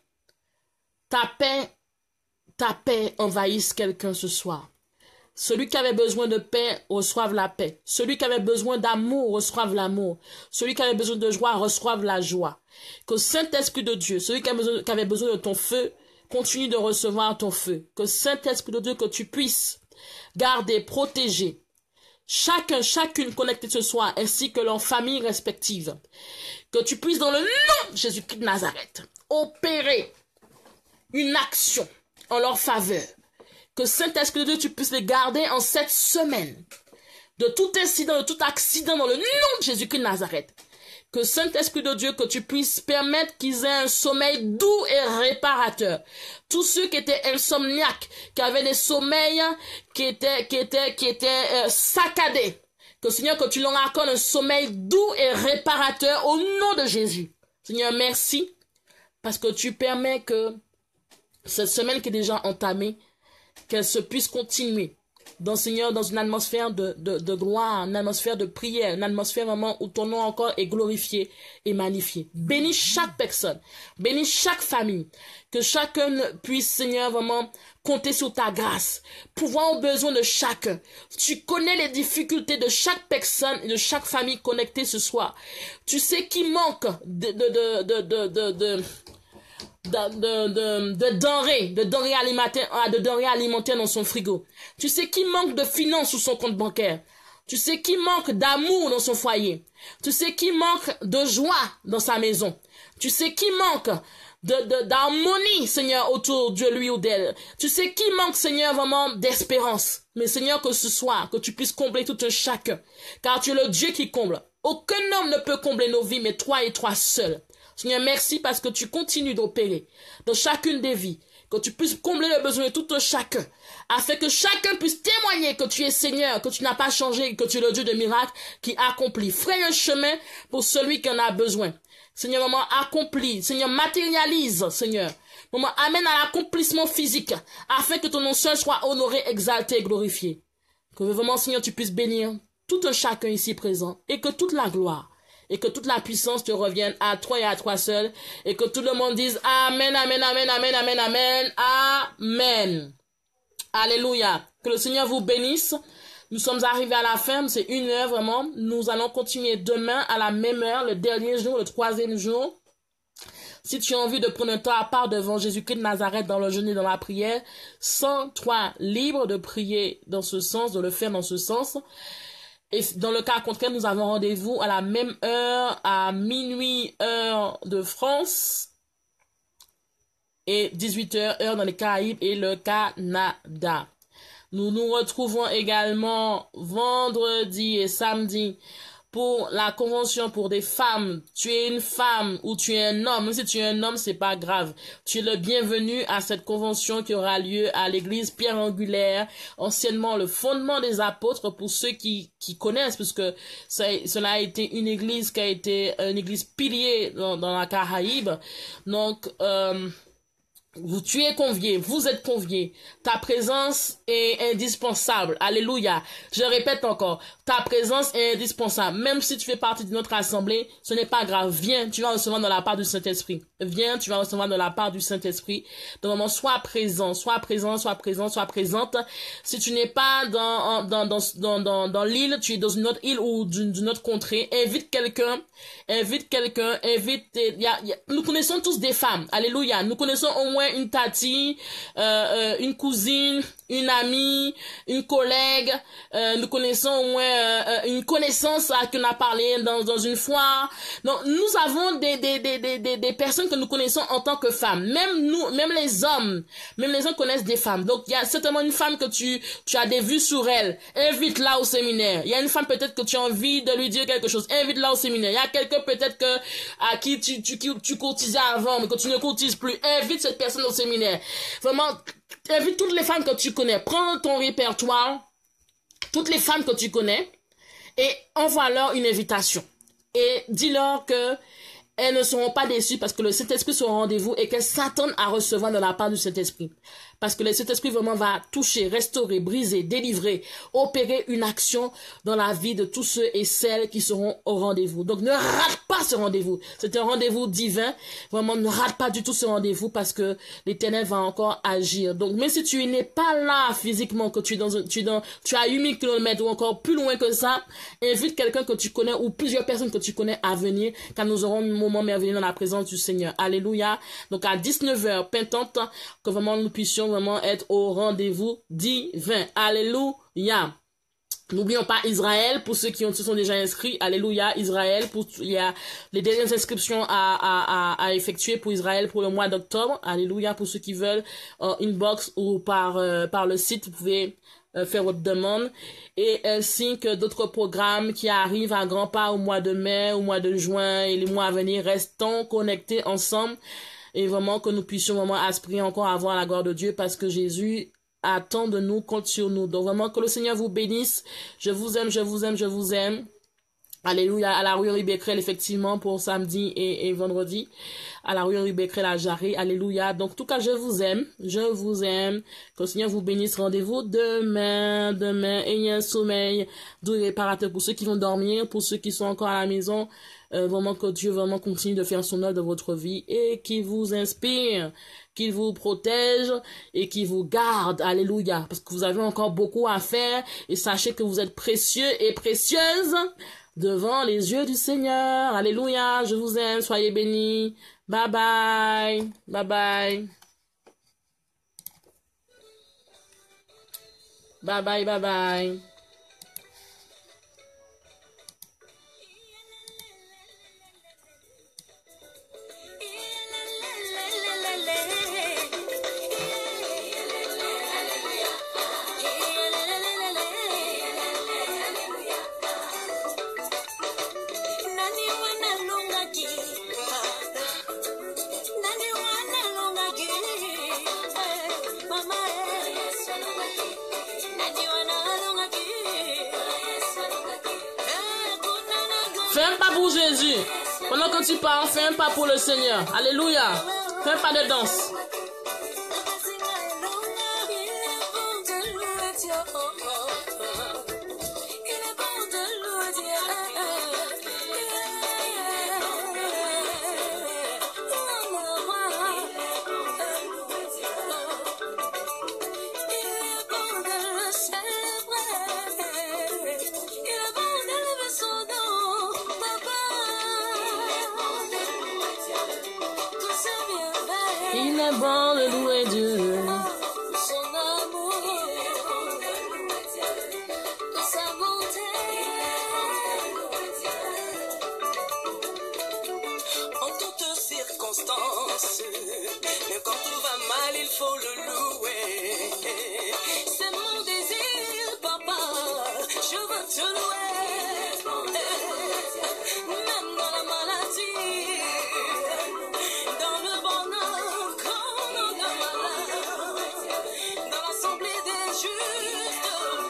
paix envahisse quelqu'un ce soir. Celui qui avait besoin de paix, reçoive la paix. Celui qui avait besoin d'amour, reçoive l'amour. Celui qui avait besoin de joie, reçoive la joie. Que Saint-Esprit de Dieu, celui qui avait besoin de ton feu, continue de recevoir ton feu. Que Saint-Esprit de Dieu, que tu puisses garder, protéger chacune connectée ce soir, ainsi que leurs familles respectives. Que tu puisses, dans le nom de Jésus-Christ de Nazareth, opérer une action en leur faveur. Que Saint-Esprit de Dieu, tu puisses les garder en cette semaine. De tout incident, de tout accident, dans le nom de Jésus-Christ de Nazareth. Que Saint-Esprit de Dieu, que tu puisses permettre qu'ils aient un sommeil doux et réparateur. Tous ceux qui étaient insomniaques, qui avaient des sommeils qui étaient saccadés. Que Seigneur, que tu leur accordes un sommeil doux et réparateur au nom de Jésus. Seigneur, merci. Parce que tu permets que cette semaine qui est déjà entamée, qu'elle se puisse continuer. Dans Seigneur, dans une atmosphère de gloire, une atmosphère de prière, une atmosphère vraiment où ton nom encore est glorifié et magnifié. Bénis chaque personne, bénis chaque famille, que chacun puisse, Seigneur, vraiment compter sur ta grâce, pouvoir aux besoins de chacun. Tu connais les difficultés de chaque personne et de chaque famille connectée ce soir. Tu sais qui manque de denrées alimentaires dans son frigo. Tu sais qui manque de finances sur son compte bancaire. Tu sais qui manque d'amour dans son foyer. Tu sais qui manque de joie dans sa maison. Tu sais qui manque d'harmonie, Seigneur, autour de lui ou d'elle. Tu sais qui manque, Seigneur, vraiment d'espérance. Mais Seigneur, que ce soir, que tu puisses combler tout un chacun. Car tu es le Dieu qui comble. Aucun homme ne peut combler nos vies, mais toi et toi seul. Seigneur, merci parce que tu continues d'opérer dans chacune des vies, que tu puisses combler le besoin de tout un chacun, afin que chacun puisse témoigner que tu es Seigneur, que tu n'as pas changé, que tu es le Dieu de miracles qui accomplit. Fraye un chemin pour celui qui en a besoin. Seigneur, maman, accomplis. Seigneur, matérialise, Seigneur. Maman, amène à l'accomplissement physique, afin que ton nom seul soit honoré, exalté et glorifié. Que vraiment, Seigneur, tu puisses bénir tout un chacun ici présent, et que toute la gloire et que toute la puissance te revienne à toi et à toi seul, et que tout le monde dise Amen, Amen, Amen, Amen, Amen, Amen, Amen. Alléluia. Que le Seigneur vous bénisse. Nous sommes arrivés à la fin, c'est 1 heure vraiment. Nous allons continuer demain à la même heure, le dernier jour, le 3e jour. Si tu as envie de prendre un temps à part devant Jésus-Christ de Nazareth dans le jeûne et dans la prière, sens-toi libre de prier dans ce sens, de le faire dans ce sens. Et dans le cas contraire, nous avons rendez-vous à la même heure, à minuit, heure de France, et 18h, heure dans les Caraïbes et le Canada. Nous nous retrouvons également vendredi et samedi pour la convention pour des femmes. Tu es une femme ou tu es un homme. Même si tu es un homme, c'est pas grave. Tu es le bienvenu à cette convention qui aura lieu à l'église Pierre Angulaire, anciennement le fondement des apôtres, pour ceux qui connaissent, puisque cela a été une église qui a été une église pilier dans la Caraïbe. Donc, tu es convié, vous êtes conviés. Ta présence est indispensable. Alléluia. Je répète encore, ta présence est indispensable. Même si tu fais partie de notre assemblée, ce n'est pas grave. Viens, tu vas recevoir de la part du Saint-Esprit. Viens, tu vas recevoir de la part du Saint-Esprit. Donc, vraiment, sois présent, sois présent, sois présent, sois présente. Si tu n'es pas dans l'île, tu es dans une autre île ou d'une autre contrée, invite quelqu'un, nous connaissons tous des femmes. Alléluia. Nous connaissons au moins une tati, une cousine, une amie, une collègue, nous connaissons au moins une connaissance à qui on a parlé dans une foire. Donc nous avons des personnes que nous connaissons en tant que femmes. Même les hommes connaissent des femmes. Donc il y a certainement une femme que tu as des vues sur elle. Invite-la au séminaire. Il y a une femme peut-être que tu as envie de lui dire quelque chose. Invite-la au séminaire. Il y a quelqu'un peut-être à qui tu courtisais avant mais que tu ne courtises plus. Invite cette personne au séminaire. Vraiment, invite toutes les femmes que tu connais. Prends ton répertoire, toutes les femmes que tu connais, et envoie-leur une invitation. Et dis-leur que elles ne seront pas déçues parce que le Saint-Esprit sera au rendez-vous et qu'elles s'attendent à recevoir de la part du Saint-Esprit. Parce que le Saint-Esprit vraiment va toucher, restaurer, briser, délivrer, opérer une action dans la vie de tous ceux et celles qui seront au rendez-vous. Donc ne rate pas ce rendez-vous. C'est un rendez-vous divin. Vraiment ne rate pas du tout ce rendez-vous parce que l'Éternel va encore agir. Donc même si tu n'es pas là physiquement, que tu as 8000 km ou encore plus loin que ça, invite quelqu'un que tu connais ou plusieurs personnes que tu connais à venir car nous aurons un moment merveilleux dans la présence du Seigneur. Alléluia. Donc à 19h, pentante, que vraiment nous puissions vraiment être au rendez-vous divin. Alléluia. N'oublions pas Israël, pour ceux qui se sont déjà inscrits. Alléluia, Israël. Il y a les dernières inscriptions à effectuer pour Israël pour le mois d'octobre. Alléluia, pour ceux qui veulent, inbox ou par le site, vous pouvez faire votre demande. Et ainsi que d'autres programmes qui arrivent à grands pas au mois de mai, au mois de juin et les mois à venir. Restons connectés ensemble. Et vraiment que nous puissions vraiment aspirer encore à voir la gloire de Dieu parce que Jésus attend de nous, compte sur nous. Donc vraiment que le Seigneur vous bénisse. Je vous aime, je vous aime, je vous aime. Alléluia, à la rue Henri Becquerel, effectivement, pour samedi et vendredi. À la rue Henri Becquerel à Jarry. Alléluia. Donc, en tout cas, je vous aime. Je vous aime. Que le Seigneur vous bénisse. Rendez-vous demain. Ayez un sommeil doux et réparateur pour ceux qui vont dormir, pour ceux qui sont encore à la maison. Vraiment que Dieu vraiment continue de faire son œuvre dans votre vie et qu'il vous inspire, qu'il vous protège et qu'il vous garde. Alléluia. Parce que vous avez encore beaucoup à faire et sachez que vous êtes précieux et précieuses devant les yeux du Seigneur. Alléluia. Je vous aime. Soyez bénis. Bye bye. Bye bye. Bye bye, bye bye. Fais un pas pour Jésus. Pendant que tu parles, fais un pas pour le Seigneur. Alléluia. Fais un pas de danse. Il est bon de louer Dieu. Son amour, sa bonté. En toutes circonstances, même quand tout va mal, il faut le louer. C'est mon désir, papa, je veux te louer. Même dans la maladie, dans le bonheur, comme dans le malheur, dans l'assemblée des justes.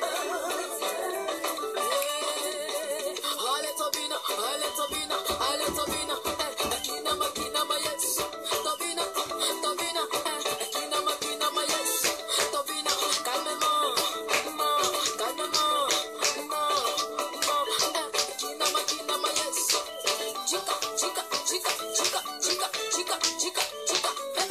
Allez, Tobina, allez, Tobina, allez, Tobina, Akina, Makina, Mayes, Tobina, Tobina, Akina, Makina, Mayes, Tobina, calmement, calmement, Akina, Makina, Mayes, Chica, chica, chica, chica, chica, chica, chica, chica.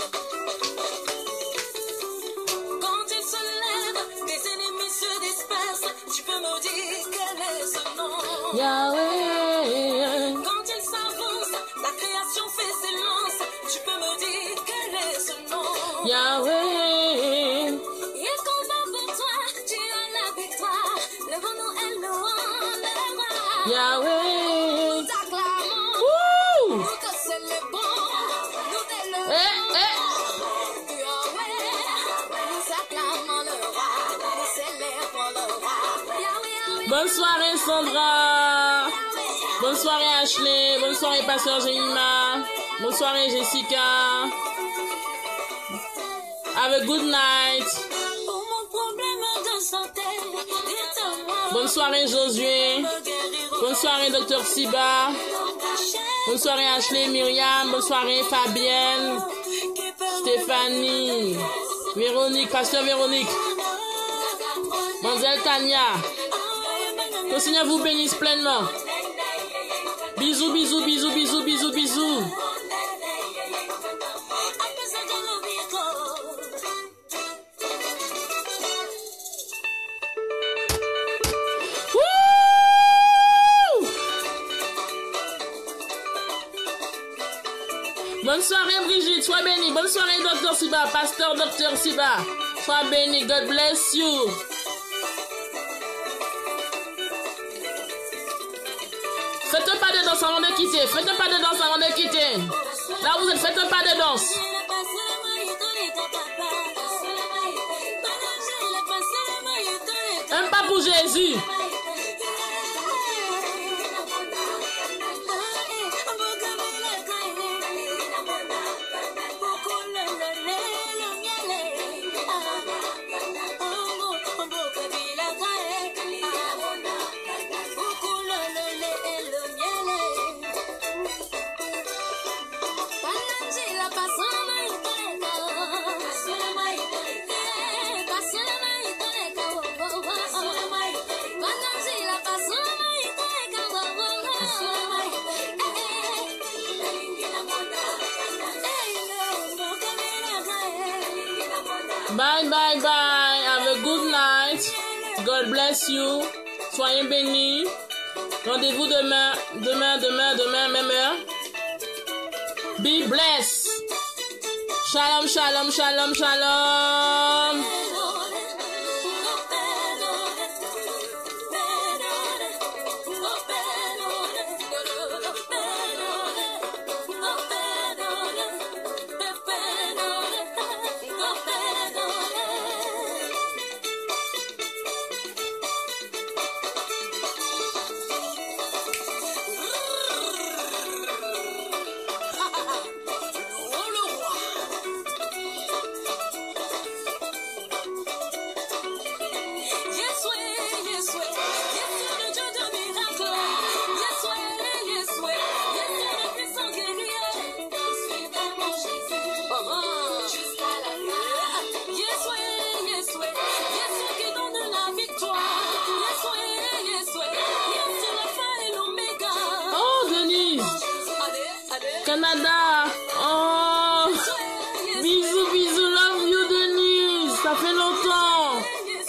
Quand il se lève, tes ennemis se dispersent. Tu peux me dire quel est ce nom? Yahweh. Quand il s'avance, la création fait silence. Tu peux me dire quel est ce nom? Yahweh. Il combat pour toi, tu as la victoire. Le bon nom est loin. Yahweh. Nous t'acclamons, Wouh. nous te célébrons, nous t'élevons. Yahweh, nous acclamons le roi, nous célébrons le roi. Yahweh, Bonne soirée Sandra. Bonne soirée Ashley. Bonne soirée Pasteur Jemima. Bonne soirée Jessica. Have a good night. pour mon problème de santé, dites-moi. Bonne soirée Josué. Me guérir. Bonne soirée Dr Siba. Bonne soirée Ashley, Myriam. Bonne soirée Fabienne, Stéphanie, Véronique, Pasteur Véronique, Manzel Tania. Que le Seigneur vous bénisse pleinement. Bisous, bisous, bisous, bisous, bisous, bisous. Bonne soirée Brigitte, sois bénie. Bonne soirée Dr Siba, Pasteur Dr Siba. Sois béni, God bless you. Faites un pas de danse avant de quitter. Faites un pas de danse avant de quitter. Là où vous êtes, faites un pas de danse. Un pas pour Jésus. Bye, bye, bye. Have a good night. God bless you. Soyez bénis. Rendez-vous demain, même heure. Be blessed. Shalom, shalom, shalom, shalom. Canada. Oh, bisous, bisous, love you Denise. Ça fait longtemps.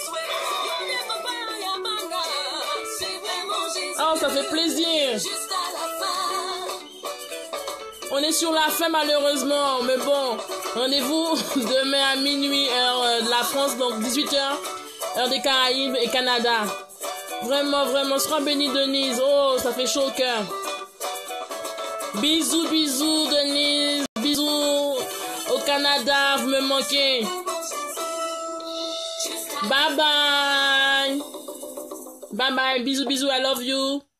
Oh, ça fait plaisir. On est sur la fin malheureusement, mais bon, rendez-vous demain à minuit, heure de la France, donc 18h, heure des Caraïbes et Canada. Vraiment, vraiment, sois béni Denise. Oh, ça fait chaud au cœur. Bisous, bisous Denise, bisous au Canada, vous me manquez. Bye bye. Bye bye, bisous, bisous, I love you.